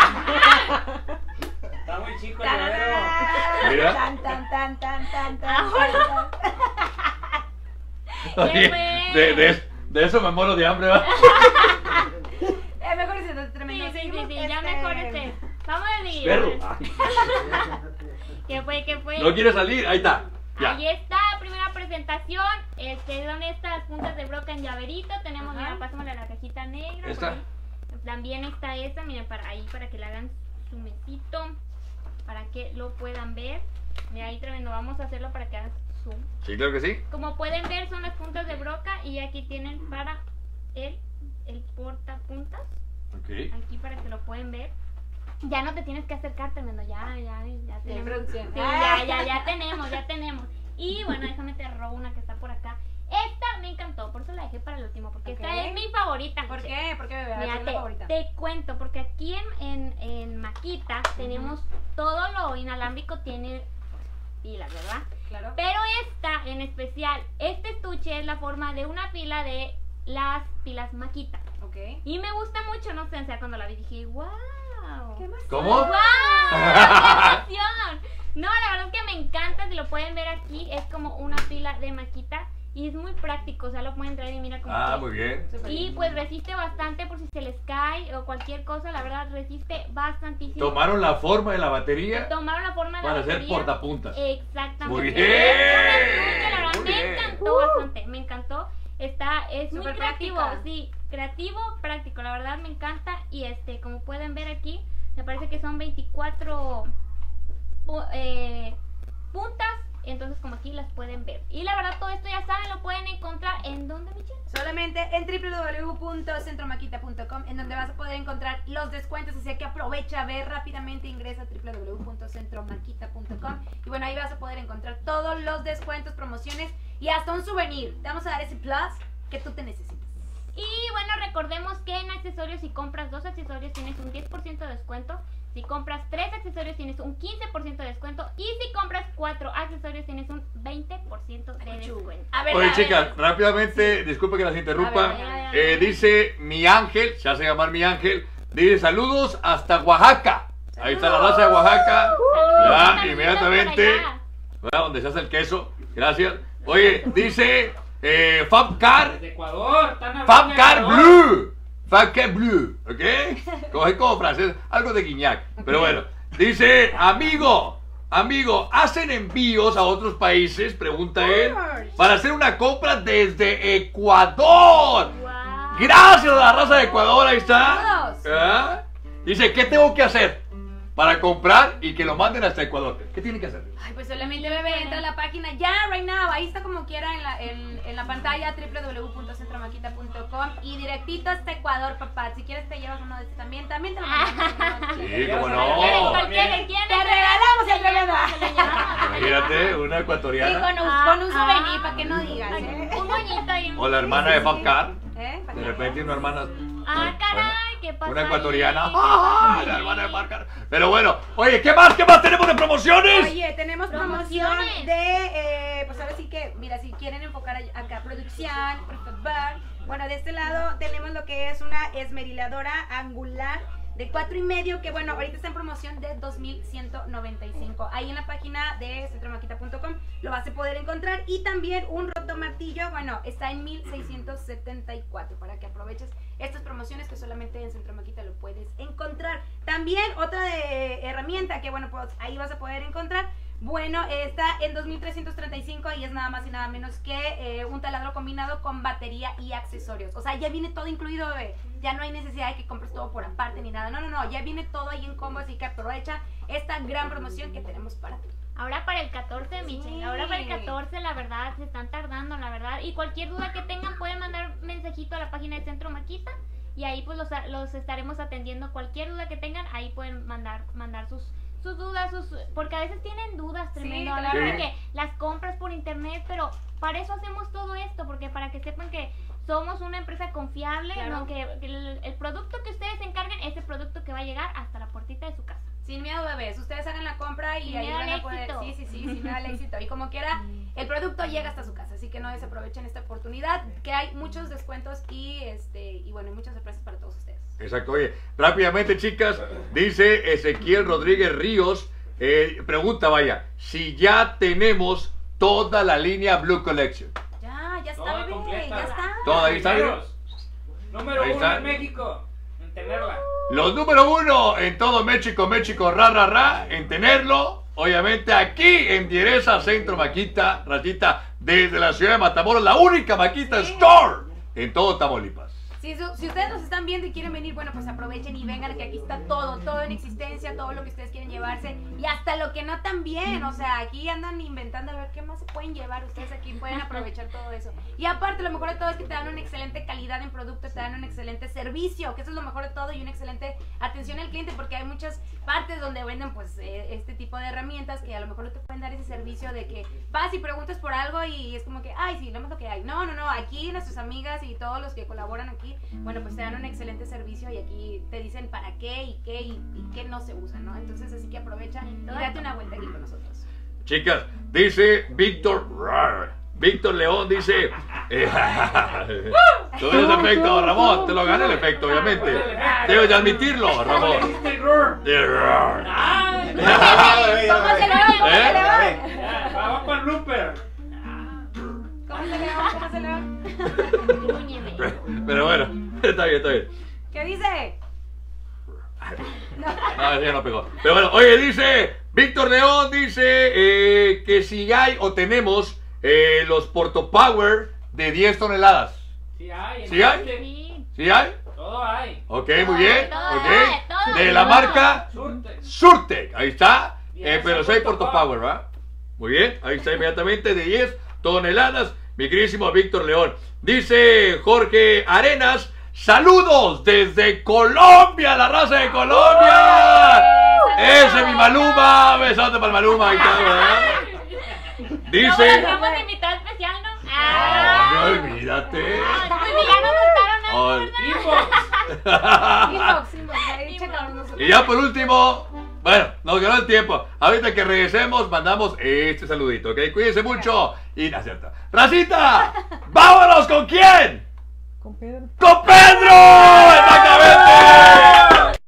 Está muy chico el llavero. Mira. Tan, tan, tan, tan, tan, tan, Ahora. tan, ¡Qué Oye, bueno! de, de, de eso me muero de hambre, ¿va? tan. Es mejor ese Sí, tremendo. sí, sí, Seguimos, sí, ya este, mejor este. Vamos a seguir. Perro. ¿Qué fue? ¿Qué fue? No quiere salir. Ahí está. Ya. Ahí está, primera presentación. Este, son estas puntas de broca en llaverito. Tenemos, Ajá. mira, pásamela la cajita negra. por ¿Esta? ahí. También está esta, miren, para ahí, para que le hagan su mesito. Para que lo puedan ver. Mira, ahí tremendo. Vamos a hacerlo para que hagan zoom. Sí, claro que sí. Como pueden ver, son las puntas de broca. Y aquí tienen para el, el portapuntas. Ok. Aquí para que lo pueden ver. Ya no te tienes que acercar, tremendo, ya, ya, ya tenemos. producción. Sí, ya, ya, ya tenemos, ya tenemos. Y bueno, déjame te robo una que está por acá. Esta me encantó, por eso la dejé para el último, porque Ok. esta es mi favorita. ¿Por Michelle. qué? ¿Por qué, bebé? A ver, Mira, ¿cuál es la te, favorita? te cuento, porque aquí en, en, en Maquita tenemos todo lo inalámbrico, tiene pilas, ¿verdad? Claro. Pero esta en especial, este estuche es la forma de una pila de las pilas Maquita. Ok. Y me gusta mucho, no sé, o sea, cuando la vi dije, wow. ¿Qué más? ¿Cómo? ¡Wow! ¡Qué emoción! No, la verdad es que me encanta, si lo pueden ver aquí, es como una pila de Maquita y es muy práctico, o sea, lo pueden traer y mira cómo Ah, que- muy bien. Súper Y bien. pues resiste bastante por si se les cae o cualquier cosa, la verdad resiste bastantísimo. Tomaron la forma de la batería Tomaron la forma de para la hacer batería. portapuntas. Exactamente. Muy Es bien, una estuche, la verdad, muy me bien. encantó bastante, me encantó. Está, es muy Súper creativo, práctica. sí, creativo, práctico, la verdad me encanta. Y este, como pueden ver aquí, me parece que son veinticuatro pu- eh, puntas, entonces como aquí las pueden ver. Y la verdad todo esto ya saben, lo pueden encontrar en donde, Michelle. Solamente en w w w punto centromaquita punto com, en donde vas a poder encontrar los descuentos, así que aprovecha, ve rápidamente, ingresa a w w w punto centromaquita punto com y bueno, ahí vas a poder encontrar todos los descuentos, promociones y hasta un souvenir. Te vamos a dar ese plus que tú te necesitas. Y bueno, recordemos que en accesorios, si compras dos accesorios tienes un diez por ciento de descuento. Si compras tres accesorios tienes un quince por ciento de descuento. Y si compras cuatro accesorios tienes un veinte por ciento de descuento. A ver, Oye, a ver. chicas, rápidamente, disculpe que las interrumpa. A ver, a ver, a ver. Eh, dice mi ángel, se hace llamar mi ángel, dice saludos hasta Oaxaca. Ahí está la raza de Oaxaca. Saludos, Ya, saluditos inmediatamente. por allá. ¿Verdad? Donde se hace el queso. Gracias. Oye, dice eh, Fabcar, Desde Ecuador, están hablando de Fabcar Ecuador. Blue. Fabcar Blue, ¿ok? Como, es como francés, algo de guiñac. Pero bueno, dice, amigo, amigo, ¿hacen envíos a otros países? Pregunta él. Para hacer una compra desde Ecuador. Wow. Gracias a la raza de Ecuador, ahí está. Saludos. ¿Ah? Dice, ¿qué tengo que hacer para comprar y que lo manden hasta Ecuador? ¿Qué tiene que hacer? Ay, pues solamente, bebé, entra a la página ya, right now, ahí está como quiera en la, en, en la pantalla, w w w punto centromaquita punto com y directito hasta Ecuador, papá. Si quieres te llevas uno de estos también, también te lo mandamos. Sí, cómo Cualquiera, no. cualquiera, ¿quién? Te regalamos el tremendo. Se lo llevamos. Imagínate, una Sí, ecuatoriana. con un, Ah, con un ah. souvenir, para que no digas, ¿eh? Un moñito ahí. O la hermana de Fabcar. ¿Eh? ¿Para De qué? repente una hermana. Ah, caray, ¿qué pasa? Una ahí? ecuatoriana. ¿Qué ¡Ah! pasa La ahí? hermana de Fabcar. Pero bueno, oye, ¿qué más? ¿Qué más tenemos de promociones? Oye, tenemos promoción Promociones. de, eh, pues ahora sí que, mira, si quieren enfocar a- acá producción, por favor. Bueno, de este lado tenemos lo que es una esmeriladora angular de cuatro y medio, que bueno, ahorita está en promoción de dos mil ciento noventa y cinco. Ahí en la página de centromaquita punto com lo vas a poder encontrar. Y también un rotomartillo, bueno, está en mil seiscientos setenta y cuatro, para que aproveches estas promociones que solamente en Centro Maquita lo puedes encontrar. También otra de herramienta que bueno, pues ahí vas a poder encontrar. Bueno, está en dos mil trescientos treinta y cinco y es nada más y nada menos que eh, un taladro combinado con batería y accesorios. O sea, ya viene todo incluido, bebé. Ya no hay necesidad de que compres todo por aparte ni nada. No, no, no, ya viene todo ahí en combo, así que aprovecha esta gran promoción que tenemos para ti. Ahora para el catorce, Sí. Michelle. Ahora para el catorce, la verdad, se están tardando, la verdad. Y cualquier duda que tengan, pueden mandar mensajito a la página de Centro Maquita. Y ahí pues los, los estaremos atendiendo. Cualquier duda que tengan, ahí pueden mandar, mandar sus, sus dudas, sus, porque a veces tienen dudas tremendo. Sí, a la claro. hora de que las compras por internet, pero para eso hacemos todo esto, porque para que sepan que somos una empresa confiable, Claro. ¿no? que, que el, el producto que ustedes encarguen es el producto que va a llegar hasta la puertita de su casa. Sin miedo, bebés. Ustedes hagan la compra y Sin ahí miedo van al a poder. éxito. Sí, sí, sí, sin miedo al éxito. Y como quiera, el producto llega hasta su casa. Así que no desaprovechen esta oportunidad. Que hay muchos descuentos y este y bueno, y muchas sorpresas para todos ustedes. Exacto, oye, rápidamente chicas, dice Ezequiel Rodríguez Ríos, eh, pregunta vaya, si ya tenemos toda la línea Blue Collection. Ya, ya está, Toda bebé. completa. Ya está. Toda ahí está. Primeros. Número Ahí uno está. en México, en tenerla. Los número uno en todo México, México, ra, ra, ra, en tenerlo, obviamente aquí en Diereza, Centro Maquita, ratita, desde la ciudad de Matamoros, la única Maquita Sí. Store en todo Tamaulipas. Si, eso- si ustedes nos están viendo y quieren venir, bueno, pues aprovechen y vengan, que aquí está todo, todo en existencia, todo lo que ustedes quieren llevarse y hasta lo que no tan bien. O sea, aquí andan inventando a ver qué más se pueden llevar. Ustedes aquí pueden aprovechar todo eso. Y aparte, lo mejor de todo es que te dan una excelente calidad en producto, te dan un excelente servicio, que eso es lo mejor de todo, y una excelente atención al cliente, porque hay muchas partes donde venden pues eh, este tipo de herramientas que a lo mejor no te pueden dar ese servicio de que vas y preguntas por algo y es como que, ay, sí, lo más lo que hay. No, no, no, aquí nuestras amigas y todos los que colaboran aquí, bueno, pues te dan un excelente servicio y aquí te dicen para qué y qué y, y qué no se usa, ¿no? Entonces así que aprovecha y date una vuelta aquí con nosotros. Chicas, dice Víctor, Víctor León dice, eh, tú eres efecto, Ramón, te lo gané el efecto, obviamente. Debes de admitirlo, Ramón. ¿Cómo se le va? ¿Cómo se le va? Vamos con Looper. ¿Cómo se le va? ¿Cómo se le va? Pero bueno, está bien, está bien. ¿Qué dice? No, ese ya no pegó. Pero bueno, oye, dice Víctor León, dice eh, que si hay o tenemos eh, los Porto Power de diez toneladas. Sí hay. ¿Sí hay? Sí. ¿Sí hay? Todo hay. Ok, muy bien. Todo hay, Ok. todo De hay. la marca Surte. Surtec. Ahí está. Bien, Eh, pero ese soy Porto Porto Power, ¿verdad? Muy bien. Ahí está inmediatamente de diez toneladas. Mi queridísimo Víctor León. Dice Jorge Arenas. Saludos desde Colombia, la raza de Colombia. Ese es mi Maluma. Besote para el Maluma. Ahí está, ¿verdad? Dice. Vamos a invitar especial, ¿no? No Ah, olvídate. pues ya nos gustaron Oh. Inbox, inbox, ahí checamos nosotros. Y ya por último, bueno, nos ganó el tiempo. Ahorita que regresemos, mandamos este saludito, ¿ok? Cuídense mucho. Y no es cierto. ¡Racita! ¡Vámonos! ¿Con quién? Con Pedro. ¡Con Pedro! ¡Exactamente!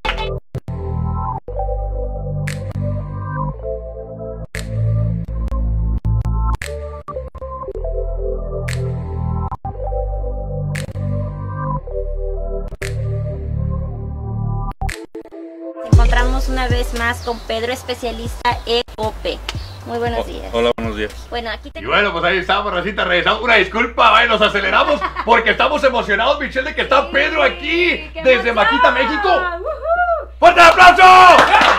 Nos encontramos una vez más con Pedro, especialista en O P. Muy buenos días. Hola, buenos días. Bueno, aquí Y tenemos... bueno, pues ahí estamos, Racita, regresamos. Una disculpa, vaya, nos aceleramos porque estamos emocionados, Michelle, de que está Sí, Pedro aquí, qué desde emoción. Maquita, México. ¡Woohoo! ¡Fuerte el aplauso!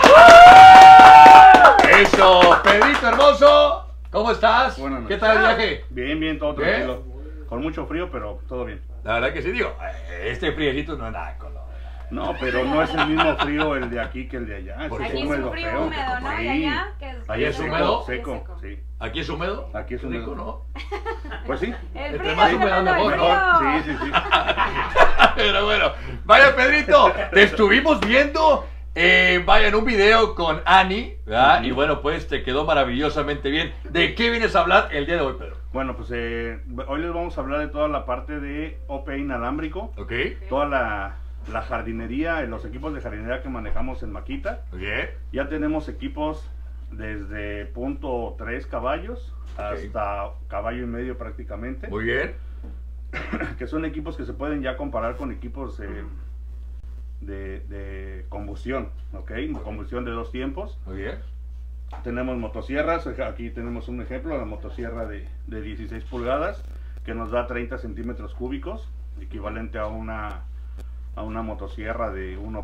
Eso, Pedrito hermoso, ¿cómo estás? Buenas ¿Qué noches. tal el viaje? Bien, bien, todo ¿Bien? tranquilo. Con mucho frío, pero todo bien. La verdad que sí, digo, este friecito no es nada con lo... No, pero no es el mismo frío el de aquí que el de allá. ¿Por Es qué? Aquí es húmedo, un frío feo. húmedo, ¿no? Sí. Y allá, que es, Ahí es seco, húmedo. Seco, Es seco. sí. ¿Aquí es húmedo? Aquí es húmedo. Rico, ¿no? Pues sí. El Entre frío, más el húmedo, frío, mejor, el ¿no? frío. Sí, sí, sí. Pero bueno, vaya Pedrito, te estuvimos viendo, eh, vaya, en un video con Ani, ¿verdad? Ujú. Y bueno, pues te quedó maravillosamente bien. ¿De qué vienes a hablar el día de hoy, Pedro? Bueno, pues eh, hoy les vamos a hablar de toda la parte de O P inalámbrico, ¿Ok? toda la, la jardinería, los equipos de jardinería que manejamos en Maquita. ¿Ok? Ya tenemos equipos desde punto tres caballos hasta caballo y medio prácticamente, Muy bien. que son equipos que se pueden ya comparar con equipos eh, de, de combustión, ¿ok? Combustión de dos tiempos. Muy bien. Tenemos motosierras, aquí tenemos un ejemplo, la motosierra de, de dieciséis pulgadas, que nos da treinta centímetros cúbicos, equivalente a una, a una motosierra de uno.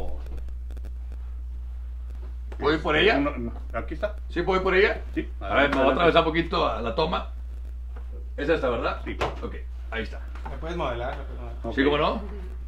¿Puedo ir por ella? uno- aquí está. ¿Sí puedo ir por ella? Sí. A ver, me voy a atravesar un poquito a la toma. ¿Es esta, verdad? Sí. Ok, ahí está. ¿Me puedes modelar? ¿Me puedes modelar? Ok. ¿Sí, cómo no?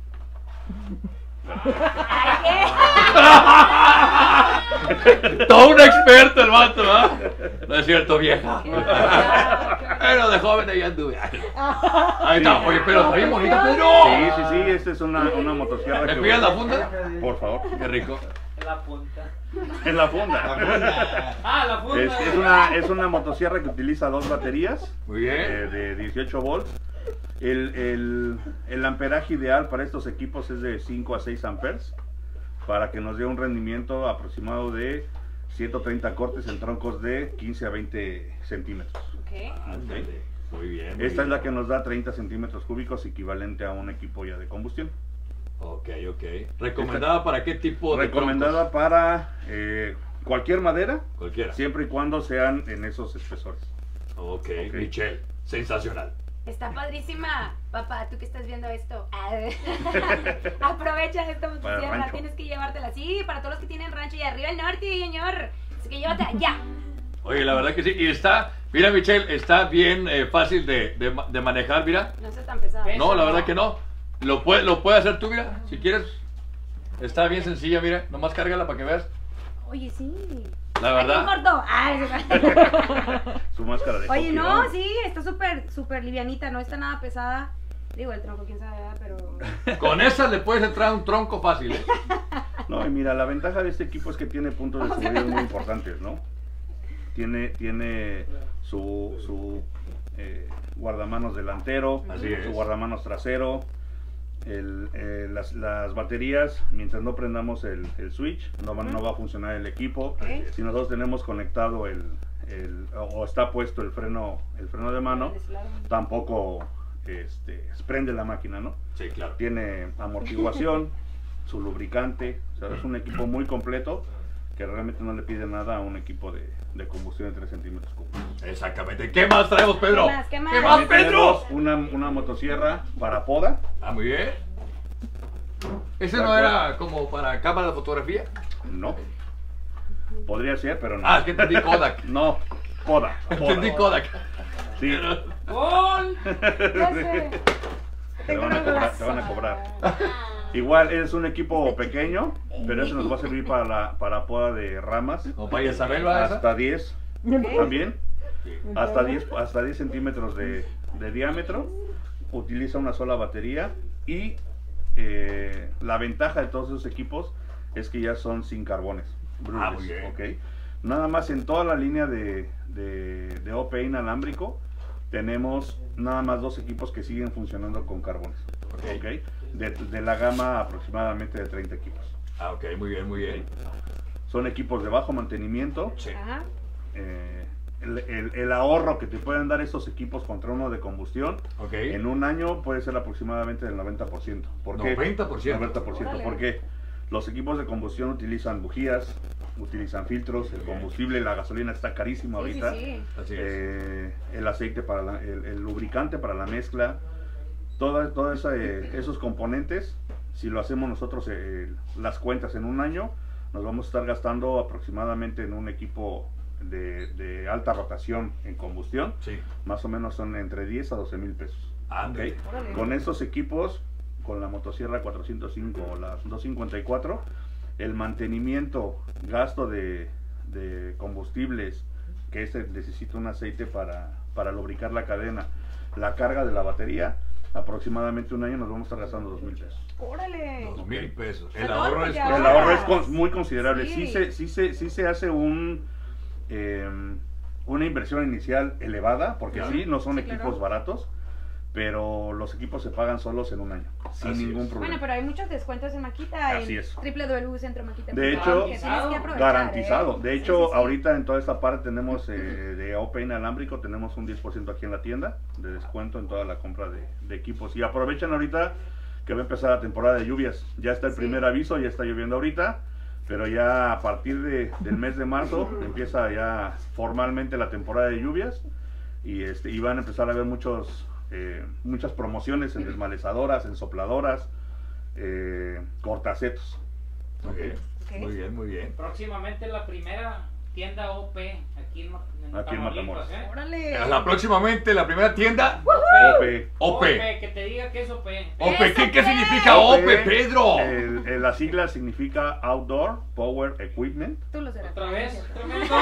Todo un experto el vato, ¿verdad? No es cierto, vieja. Pero de joven ahí anduve. Ahí está. Oye, pero está bien bonita, Pedro. Sí, sí, sí, esta es una, una motosierra. ¿Me que- pillas la funda? Por favor. Qué rico. En la punta. En la funda. La funda. Ah, la punta. Es, es una, es una motosierra que utiliza dos baterías Muy bien. eh, de dieciocho volts. El, el, el amperaje ideal para estos equipos es de cinco a seis amperes, para que nos dé un rendimiento aproximado de ciento treinta cortes en troncos de quince a veinte centímetros. Ok. Muy bien. muy Esta es bien. la que nos da treinta centímetros cúbicos, equivalente a un equipo ya de combustión. Ok, ok. ¿Recomendada para qué tipo de Recomendada para eh, cualquier madera, troncos? Cualquiera. siempre y cuando sean en esos espesores. Ok, Ok. Michelle. Sensacional. Está padrísima. Papá, tú que estás viendo esto, aprovecha esta motosierra, tienes que llevártela. Sí, para todos los que tienen rancho y arriba el norte, señor. Así que llévatela ya. Oye, la verdad que sí. Y está, mira, Michelle, está bien eh, fácil de, de, de manejar, mira. No sea tan pesado. No, la verdad que no. Lo puede, lo puede hacer tú, mira, si quieres. Está bien sencilla, mira. Nomás cárgala para que veas. Oye, sí. La verdad. Gordo. Ay, su máscara de Oye, hockey, no, vamos. sí, está súper, súper livianita, no está nada pesada. Digo, el tronco, quién sabe, pero... Con esa le puedes entrar a un tronco fácil, ¿eh? No, y mira, la ventaja de este equipo es que tiene puntos de seguridad muy importantes, ¿no? Tiene, tiene su, su eh, guardamanos delantero, Así es. su guardamanos trasero, el, eh, las, las baterías, mientras no prendamos el, el switch, no va, no va a funcionar el equipo. Okay. Si nosotros tenemos conectado el, el o está puesto el freno, el freno de mano, tampoco este, prende la máquina, ¿no? Sí, claro. Tiene amortiguación, su lubricante, o sea, es un equipo muy completo que realmente no le pide nada a un equipo de, de combustión de tres centímetros cúbicos. Exactamente. ¿Qué más traemos, Pedro? ¿Qué más? ¿Qué más? ¿Qué más, También Pedro? tenemos una, una motosierra para poda. Ah, muy bien. ¿Ese no era como para cámara de fotografía? No. Podría ser, pero no. Ah, es que entendí Kodak. No, poda. poda. Entendí Kodak. Sí. ¡Gol! Ya sé. Te van a cobrar, te van a cobrar. Igual es un equipo pequeño, pero eso nos va a servir para la para poda de ramas. ¿O para Isabel va esa? Hasta diez. También. Hasta diez, hasta diez centímetros de, de diámetro. Utiliza una sola batería. Y eh, la ventaja de todos esos equipos es que ya son sin carbones. Ah, muy bien. Okay. Nada más en toda la línea de, de, de O P E inalámbrico tenemos nada más dos equipos que siguen funcionando con carbones. Ok. Okay. De, de la gama aproximadamente de treinta equipos. Ah, ok, muy bien, muy bien. Son equipos de bajo mantenimiento. Sí. Ajá. Eh, el, el, el ahorro que te pueden dar estos equipos contra uno de combustión Ok. en un año puede ser aproximadamente del noventa por ciento. ¿Por qué? noventa por ciento. noventa por ciento. Órale. Porque los equipos de combustión utilizan bujías, utilizan filtros, el combustible, la gasolina está carísima Sí, ahorita. sí, sí. Así es. Eh, el aceite para la, el, el lubricante para la mezcla, todos toda esa, eh, esos componentes, si lo hacemos nosotros eh, las cuentas en un año, nos vamos a estar gastando aproximadamente en un equipo de, de alta rotación en combustión, Sí. más o menos son entre diez a doce mil pesos. Ándale. ¿Ok? Órale. Con estos equipos, con la motosierra cuatrocientos cinco o la doscientos cincuenta y cuatro, el mantenimiento, gasto de, de combustibles, que este necesita un aceite para, para lubricar la cadena, la carga de la batería, aproximadamente un año nos vamos a estar gastando dos mil pesos. Órale. Dos mil pesos. El Perdón, ahorro es... porque El ahora- ahorro es con- muy considerable. Sí, Sí. se, sí, se, sí se hace un eh, una inversión inicial elevada, porque Claro. sí, no son Sí, equipos claro. baratos, pero los equipos se pagan solos en un año, sin Así ningún es. problema. Bueno, pero hay muchos descuentos en Maquita. Así en es. doble u doble u doble u punto centro maquita punto com, De hecho, que tienes que aprovechar, Garantizado. ¿eh? De Sí, hecho, sí, sí. ahorita en toda esta parte tenemos eh, de O P E inalámbrico, tenemos un diez por ciento aquí en la tienda de descuento en toda la compra de, de equipos. Y aprovechen ahorita que va a empezar la temporada de lluvias. Ya está el Sí. primer aviso, ya está lloviendo ahorita, pero ya a partir de, del mes de marzo empieza ya formalmente la temporada de lluvias y, este, y van a empezar a haber muchos, eh, muchas promociones en desmalezadoras, en sopladoras, eh, cortacetos. Ok. Ok. Muy bien, muy bien. Próximamente la primera tienda O P aquí en, Ma- en Aquí en Tamaulipas, Matamoros. ¿eh? Órale. La próximamente, la primera tienda, O P E. O P. Que te diga que es O P. O P. ¿Qué, qué ¡Eso significa O P, O P, Pedro? el- el- la sigla significa Outdoor Power Equipment. Tú lo serás. Otra vez, tremendo.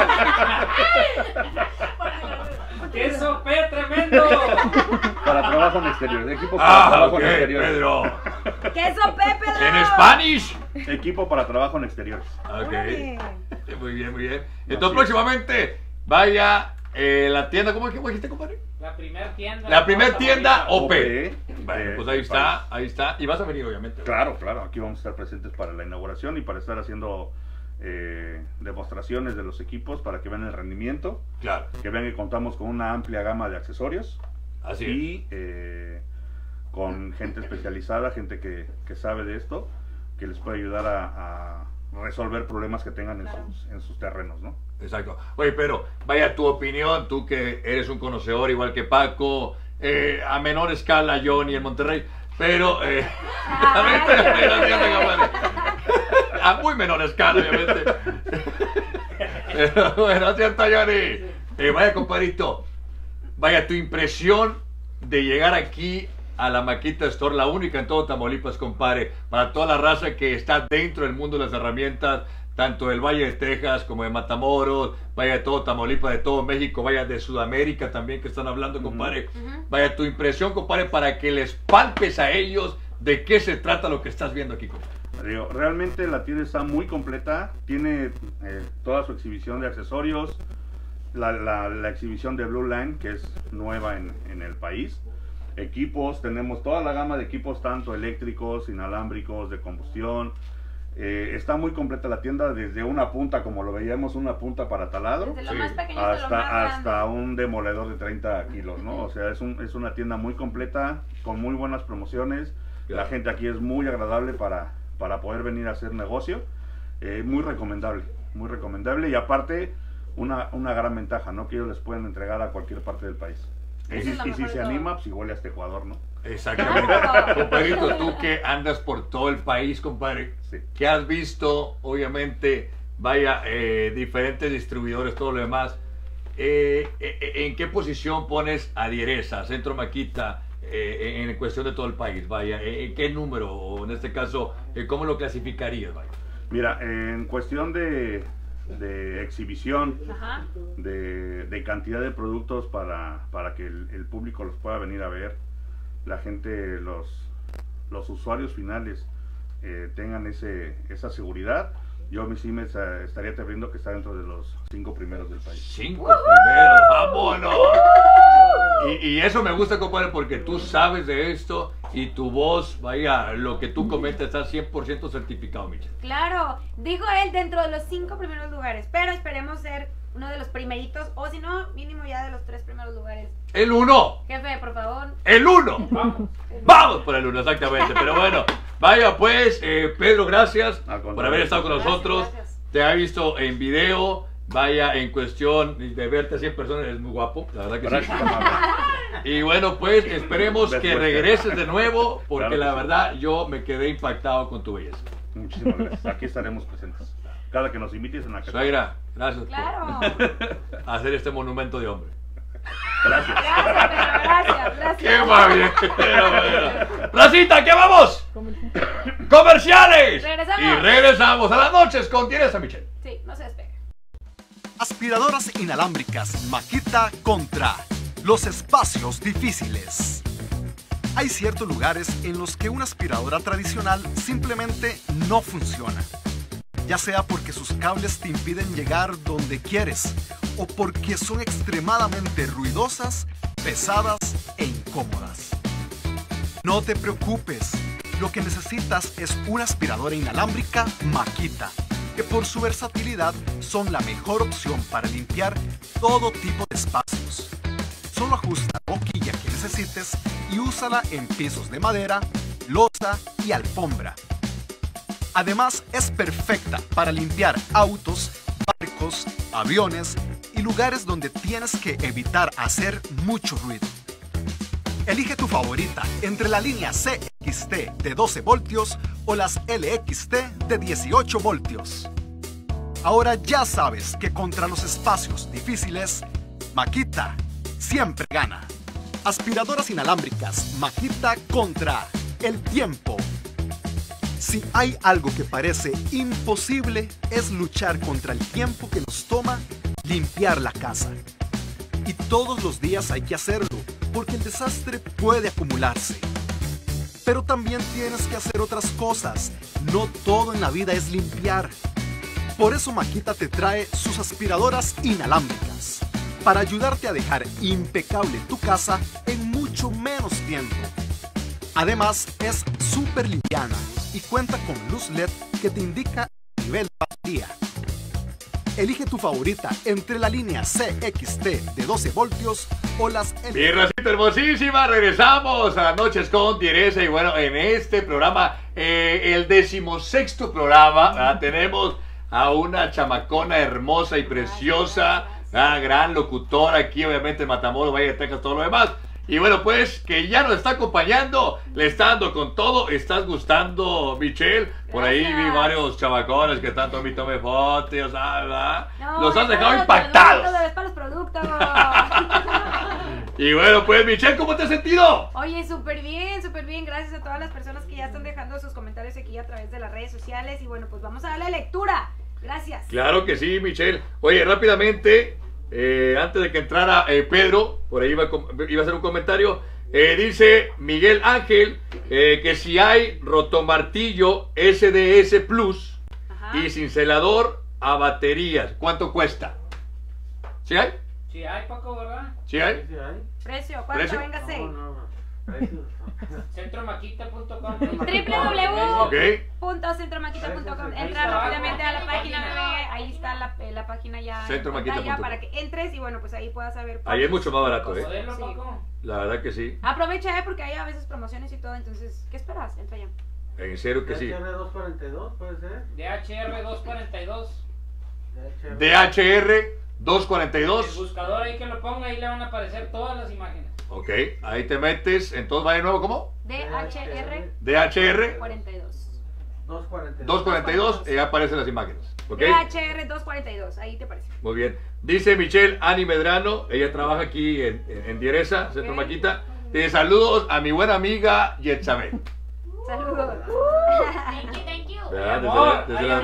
¿Qué es O P, tremendo? Para trabajo en exteriores. Equipo para Ah, trabajo ok, en exteriores. Pedro. ¿Qué es O P, Pedro? En Spanish. Equipo para trabajo en exteriores. Órale. Ok. Muy bien, muy bien. Así Entonces, es. próximamente, vaya eh, la tienda, ¿cómo, ¿cómo dijiste, compadre? La primera tienda. La primer tienda O O P. O P, Bueno, eh, pues ahí del está, país. ahí está. Y vas a venir, obviamente. Claro, claro. Aquí vamos a estar presentes para la inauguración y para estar haciendo eh, demostraciones de los equipos para que vean el rendimiento, Claro, que vean que contamos con una amplia gama de accesorios así es. y eh, con gente especializada, gente que, que sabe de esto, que les puede ayudar a, a resolver problemas que tengan en, Claro. sus, en sus terrenos, ¿no? Exacto. Oye, pero vaya tu opinión, tú que eres un conocedor igual que Paco, eh, a menor escala Johnny en Monterrey, pero eh, a muy menor escala, obviamente. Pero bueno, ¿cierto, Johnny? Eh, vaya, compadrito, vaya, tu impresión de llegar aquí a la Maquita Store, la única en todo Tamaulipas, compadre, para toda la raza que está dentro del mundo de las herramientas, tanto del Valle de Texas como de Matamoros, vaya de todo Tamaulipas, de todo México, vaya de Sudamérica también que están hablando, compadre. Uh-huh. Vaya, tu impresión, compadre, para que les palpes a ellos de qué se trata lo que estás viendo aquí, compadre. Realmente la tienda está muy completa, tiene eh, toda su exhibición de accesorios, la, la, la exhibición de Blue Line, que es nueva en, en el país. Equipos, tenemos toda la gama de equipos, tanto eléctricos, inalámbricos, de combustión. Eh, está muy completa la tienda, desde una punta, como lo veíamos, una punta para taladro, desde lo más pequeñito, hasta, lo más hasta un demoledor de treinta kilos, ¿no? O sea, es, un, es una tienda muy completa, con muy buenas promociones. La gente aquí es muy agradable para, para poder venir a hacer negocio. Eh, muy recomendable, muy recomendable. Y aparte, una, una gran ventaja, ¿no? Que ellos les pueden entregar a cualquier parte del país. Y si, y si se anima, pues igual a este Ecuador, ¿no? Exactamente. Compadrito, tú que andas por todo el país, compadre, sí. Que has visto, obviamente, vaya, eh, diferentes distribuidores, todo lo demás. Eh, eh, ¿En qué posición pones a Diereza, Centro Maquita, eh, en cuestión de todo el país? Vaya, ¿en qué número? O en este caso, ¿cómo lo clasificarías? Vaya? Mira, en cuestión de... de exhibición, de, de cantidad de productos para, para que el, el público los pueda venir a ver, la gente, los, los usuarios finales eh, tengan ese, esa seguridad. Yo mi sí me estaría atribuiendo que está dentro de los cinco primeros del país. Cinco primeros, vámonos. Y, y eso me gusta, compadre, porque tú sabes de esto y tu voz, vaya, lo que tú comentas está cien por ciento certificado, Michelle. Claro, dijo él dentro de los cinco primeros lugares, pero esperemos ser uno de los primeritos, o si no, mínimo ya de los tres primeros lugares. ¡El uno! Jefe, por favor. ¡El uno! Vamos, vamos por el uno, exactamente. Pero bueno, vaya pues, eh, Pedro, gracias por haber estado con gracias, nosotros. Gracias. Te ha visto en video. Vaya, en cuestión de verte a cien personas, eres muy guapo, la verdad que gracias, sí. Y bueno, pues esperemos que regreses de nuevo, porque claro la verdad sí. Yo me quedé impactado con tu belleza. Muchísimas gracias. Aquí estaremos presentes. Cada que nos invites en la casa. Suegra, gracias claro. por hacer este monumento de hombre. Gracias. Gracias, Pedro, gracias, gracias. ¡Qué maravilla! ¡Racita, qué vamos! ¡Comerciales! Regresamos. Y regresamos a las noches con Diereza, Michelle. Sí, no se despegue. Aspiradoras inalámbricas Maquita contra los espacios difíciles. Hay ciertos lugares en los que una aspiradora tradicional simplemente no funciona. Ya sea porque sus cables te impiden llegar donde quieres o porque son extremadamente ruidosas, pesadas e incómodas. No te preocupes, lo que necesitas es una aspiradora inalámbrica Maquita, que por su versatilidad son la mejor opción para limpiar todo tipo de espacios. Solo ajusta la boquilla que necesites y úsala en pisos de madera, losa y alfombra. Además, es perfecta para limpiar autos, barcos, aviones y lugares donde tienes que evitar hacer mucho ruido. Elige tu favorita entre la línea C X T de doce voltios o las L X T de dieciocho voltios. Ahora ya sabes que contra los espacios difíciles, Maquita siempre gana. Aspiradoras inalámbricas Maquita contra el tiempo. Si hay algo que parece imposible, es luchar contra el tiempo que nos toma limpiar la casa. Y todos los días hay que hacerlo, porque el desastre puede acumularse. Pero también tienes que hacer otras cosas. No todo en la vida es limpiar. Por eso Maquita te trae sus aspiradoras inalámbricas, para ayudarte a dejar impecable tu casa en mucho menos tiempo. Además, es súper liviana y cuenta con luz L E D que te indica el nivel de batería. Elige tu favorita entre la línea C X T de doce voltios o las... Mi racita hermosísima, regresamos a las noches con Diereza. Y bueno, en este programa, eh, el decimosexto programa, ¿verdad? Tenemos a una chamacona hermosa y preciosa, ¿verdad? Gran locutora aquí, obviamente en Matamoros, Valle de Texas, todo lo demás. Y bueno, pues que ya nos está acompañando, le está dando con todo, estás gustando, Michelle. Por ahí vi varios chavacones que están tomando tome fotos, ¿verdad? No, los has es dejado para los impactados. productos, es para los productos. Y bueno, pues Michelle, ¿cómo te has sentido? Oye, súper bien, súper bien. Gracias a todas las personas que ya están dejando sus comentarios aquí a través de las redes sociales. Y bueno, pues vamos a darle lectura. Gracias. Claro que sí, Michelle. Oye, rápidamente, eh, antes de que entrara eh, Pedro, por ahí iba a, com- iba a hacer un comentario. Eh, dice Miguel Ángel eh, que si hay rotomartillo S D S Plus Ajá. y cincelador a baterías, ¿cuánto cuesta? ¿Sí hay? Sí hay, Paco, ¿verdad? ¿Sí hay? Precio, ¿cuánto? ¿Precio? Véngase. Centromaquita punto com. doble u doble u doble u Ok. punto centromaquita punto com. Entra rápidamente a la página, bebé. Ahí está la, eh, la página ya en centromaquita punto com. pantalla para que entres y bueno, pues ahí puedas saber. Ahí es mucho más barato, ¿eh? Modelo, Sí. Paco. La verdad que sí. Aprovecha, eh, porque hay a veces promociones y todo, entonces, ¿qué esperas? Entra ya. En serio que sí. D H R doscientos cuarenta y dos puede ser. D H R doscientos cuarenta y dos. D H R doscientos cuarenta y El dos. buscador ahí que lo ponga, ahí le van a aparecer todas las imágenes. Ok, ahí te metes. Entonces va de nuevo, ¿cómo? D H R D H R cuarenta y dos. doscientos cuarenta y dos. doscientos cuarenta y dos y ahí aparecen las imágenes. ¿Ok? D H R doscientos cuarenta y dos, ahí te aparece. Muy bien. Dice Michelle Ani Medrano, ella trabaja aquí en, en, en Dieresa, Centro Ok. Maquita. Dice saludos a mi buena amiga Yetzabel. Saludos. Thank you, thank you. ¿Verdad? Amor, Desde, desde ay, las amor.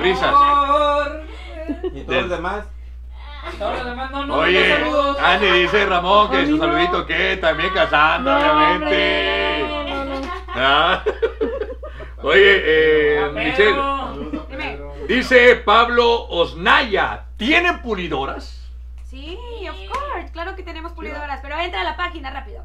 risas. Y todos los demás. Todos los demás no, no, Oye, no, saludos. Ani dice Ramón que A su mí no. saludito que también casando, No, obviamente. hombre, no, no, no. ¿Ah? Oye, eh, A Michelle, Pedro. Dime. dice Pablo Osnaya, ¿tienen pulidoras? Sí, of course, claro que tenemos pulidoras, pero entra a la página rápido.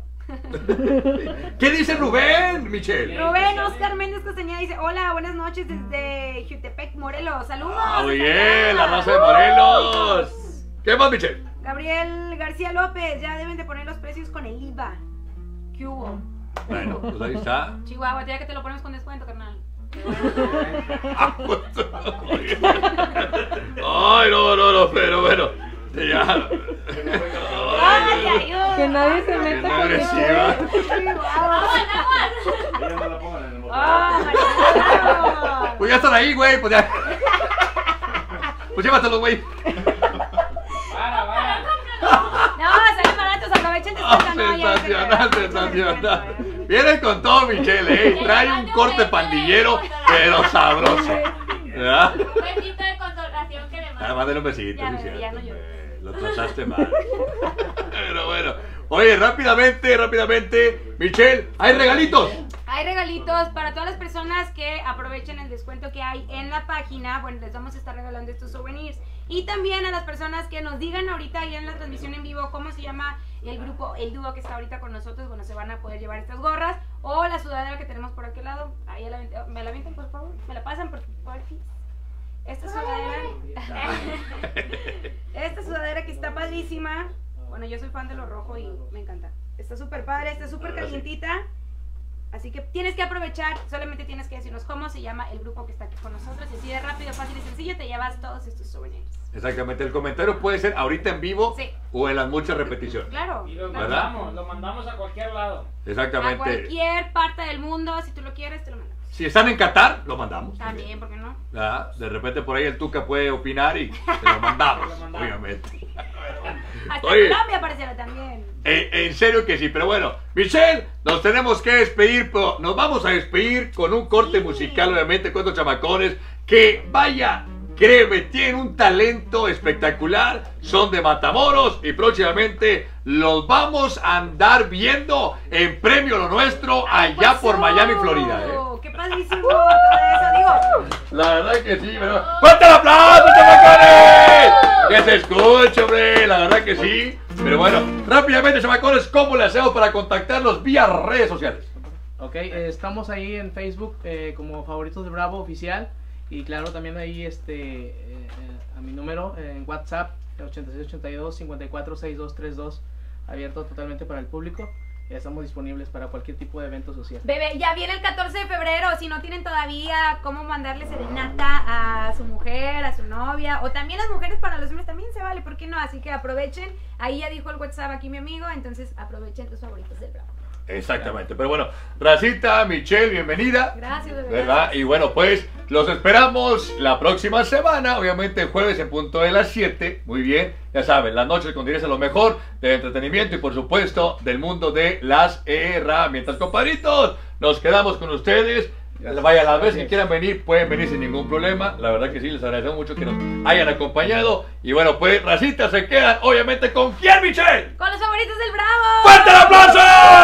¿Qué dice Rubén, Michelle? Rubén Oscar Méndez Castañeda dice, hola, buenas noches desde Jutepec, Morelos. Saludos. Ah, muy hasta bien, allá. la raza de Morelos. ¿Qué más, Michelle? Gabriel García López, ya deben de poner los precios con el I V A. ¿Qué hubo? Bueno, pues ahí está. Chihuahua, ya que te lo ponemos con descuento, carnal. Ah, pues, Ay, no, no, no, pero bueno. Ya. ¡Ay, ayuda! Que nadie se Qué meta con agresiva. Chihuahua. Ella no la pongan en el motor. ¡Ah, Mariano! Pues ya están ahí, güey, pues ya. Pues llévatelo, güey. Para, para. No, salen baratos, aprovechen descuento. No, ya se Sensacional, quedó. sensacional. Viene con todo, Michelle, ¿eh? Trae un corte pandillero, pero sabroso. ¿Verdad? Un besito de consolación que le Ah, mando. mándale un besito, Ya, sí, ya, ya no cierto. lloro. Eh, Lo trataste mal. Pero bueno. Oye, rápidamente, rápidamente. Michelle, ¿hay regalitos? Hay regalitos para todas las personas que aprovechen el descuento que hay en la página. Bueno, les vamos a estar regalando estos souvenirs. Y también a las personas que nos digan ahorita ahí en la transmisión en vivo cómo se llama el grupo, el dúo que está ahorita con nosotros. Bueno, se van a poder llevar estas gorras o la sudadera que tenemos por aquel lado. Ahí la, me la avientan, por favor. Me la pasan, por favor. Esta sudadera. Esta sudadera que está padrísima. Bueno, yo soy fan de lo rojo y me encanta. Está súper padre, está súper calientita. Así que tienes que aprovechar, solamente tienes que decirnos cómo se llama el grupo que está aquí con nosotros. Y así de rápido, fácil y sencillo te llevas todos estos souvenirs. Exactamente, el comentario puede ser ahorita en vivo Sí. o en las muchas repeticiones. Claro. Y lo claro. ¿Verdad? mandamos, lo mandamos a cualquier lado. A Exactamente. cualquier parte del mundo, si tú lo quieres, te lo mandamos. Si están en Qatar, lo mandamos. También, ¿por qué no? ¿Verdad? De repente por ahí el Tuca puede opinar y te lo mandamos, Te lo mandamos. obviamente. Hasta Oye. Colombia aparecerá también. Eh, en serio que sí, pero bueno, Michelle, nos tenemos que despedir, pero nos vamos a despedir con un corte musical, obviamente, con estos chamacones que, vaya, créeme, tienen un talento espectacular, son de Matamoros y próximamente los vamos a andar viendo en Premio Lo Nuestro allá Pues, por oh, Miami, Florida. ¿eh? ¡Qué padrísimo! Todo eso, digo. La verdad que sí, pero... ¡Fuerte el aplauso, chamacones! Que se escuche, hombre, la verdad que sí. Pero bueno, rápidamente, chamacones, ¿cómo le hacemos para contactarlos vía redes sociales? Ok, eh, estamos ahí en Facebook eh, como Favoritos de Bravo Oficial. Y claro, también ahí este eh, eh, a mi número eh, en WhatsApp, ochenta y seis ochenta y dos cincuenta y cuatro sesenta y dos treinta y dos, abierto totalmente para el público. estamos disponibles para cualquier tipo de evento social. Bebé, ya viene el catorce de febrero, si no tienen todavía cómo mandarle serenata a su mujer, a su novia, o también las mujeres para los hombres también se vale, ¿por qué no? Así que aprovechen, ahí ya dijo el WhatsApp aquí mi amigo, entonces aprovechen tus favoritos del Bravo. Exactamente, pero bueno, Racita, Michelle, bienvenida. Gracias, bebé. ¿Verdad? Y bueno, pues los esperamos la próxima semana, obviamente el jueves en punto de las siete. Muy bien, ya saben, las noches con lo mejor del entretenimiento y por supuesto del mundo de las herramientas. Compadritos, nos quedamos con ustedes. Vaya, las veces que quieran venir, pueden venir sin ningún problema. La verdad que sí, les agradecemos mucho que nos hayan acompañado. Y bueno, pues Racita se quedan, obviamente, ¿con quién, Michelle? Con los favoritos del Bravo. ¡Fuerte el aplauso!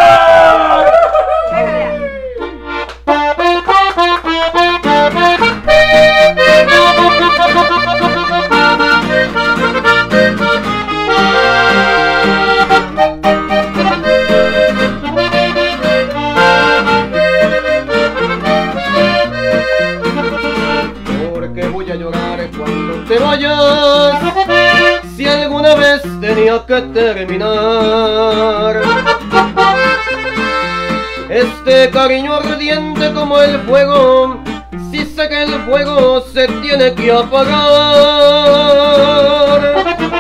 Porque voy a llorar cuando te vayas, si alguna vez tenía que terminar este cariño ardiente como el fuego, si sé que el fuego se tiene que apagar.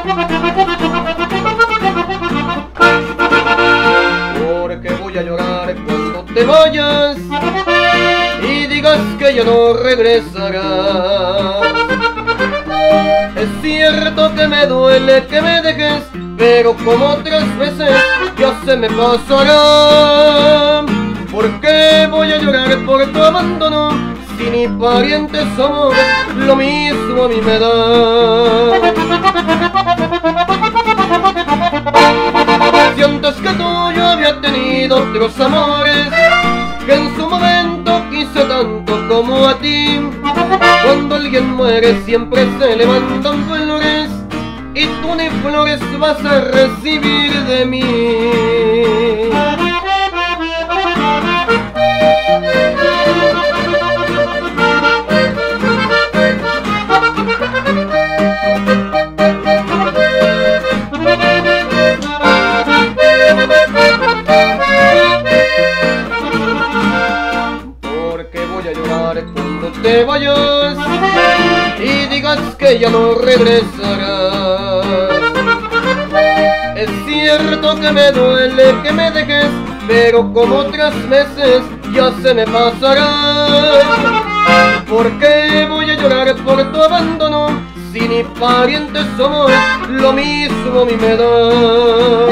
Porque voy a llorar cuando te vayas y digas que ya no regresarás. Es cierto que me duele que me dejes, pero como otras veces ya se me pasará. ¿Por qué voy a llorar por tu abandono? Si ni parientes somos, lo mismo a mí me da. Si antes que tú yo había tenido otros amores, que en su momento quise tanto como a ti. Cuando alguien muere siempre se levantan flores, y tú ni flores vas a recibir de mí. Porque voy a llorar cuando te vayas y digas que ya no regresarás. Es cierto que me duele que me dejes, pero como otras veces ya se me pasará. ¿Por qué voy a llorar por tu abandono? Si ni parientes somos, lo mismo a mí me da.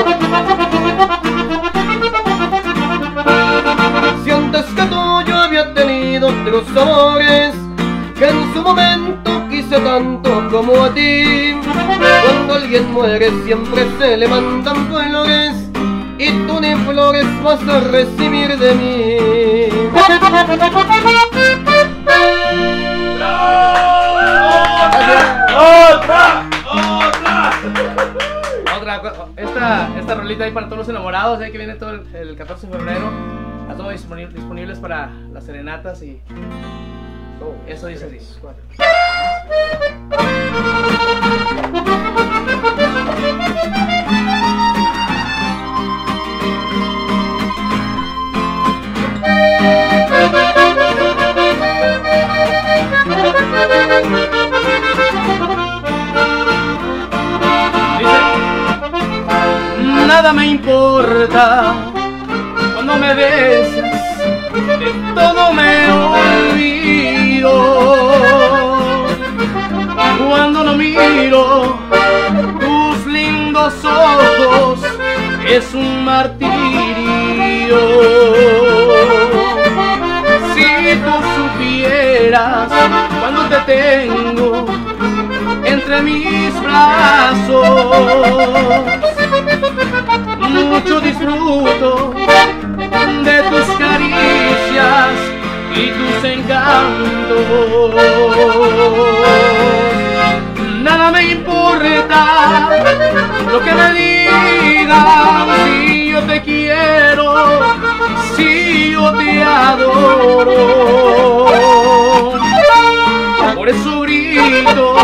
Si antes que tú yo había tenido otros amores, que en su momento quise tanto como a ti. Cuando alguien muere siempre se le mandan flores, y tú ni flores vas a recibir de mí. ¡Otra! ¡Otra! Otra, esta, esta rolita ahí para todos los enamorados, ahí que viene todo el, el catorce de febrero. A todos disponibles, disponibles para las serenatas y eso dice así. Nada me importa cuando me besas, de todo me olvido. Cuando no miro tus lindos ojos es un martirio. Si tú supieras cuando te tengo entre mis brazos, mucho disfruto de tus caricias y tus encantos. Nada me importa lo que me digan, si yo te quiero, si yo te adoro. Por eso grito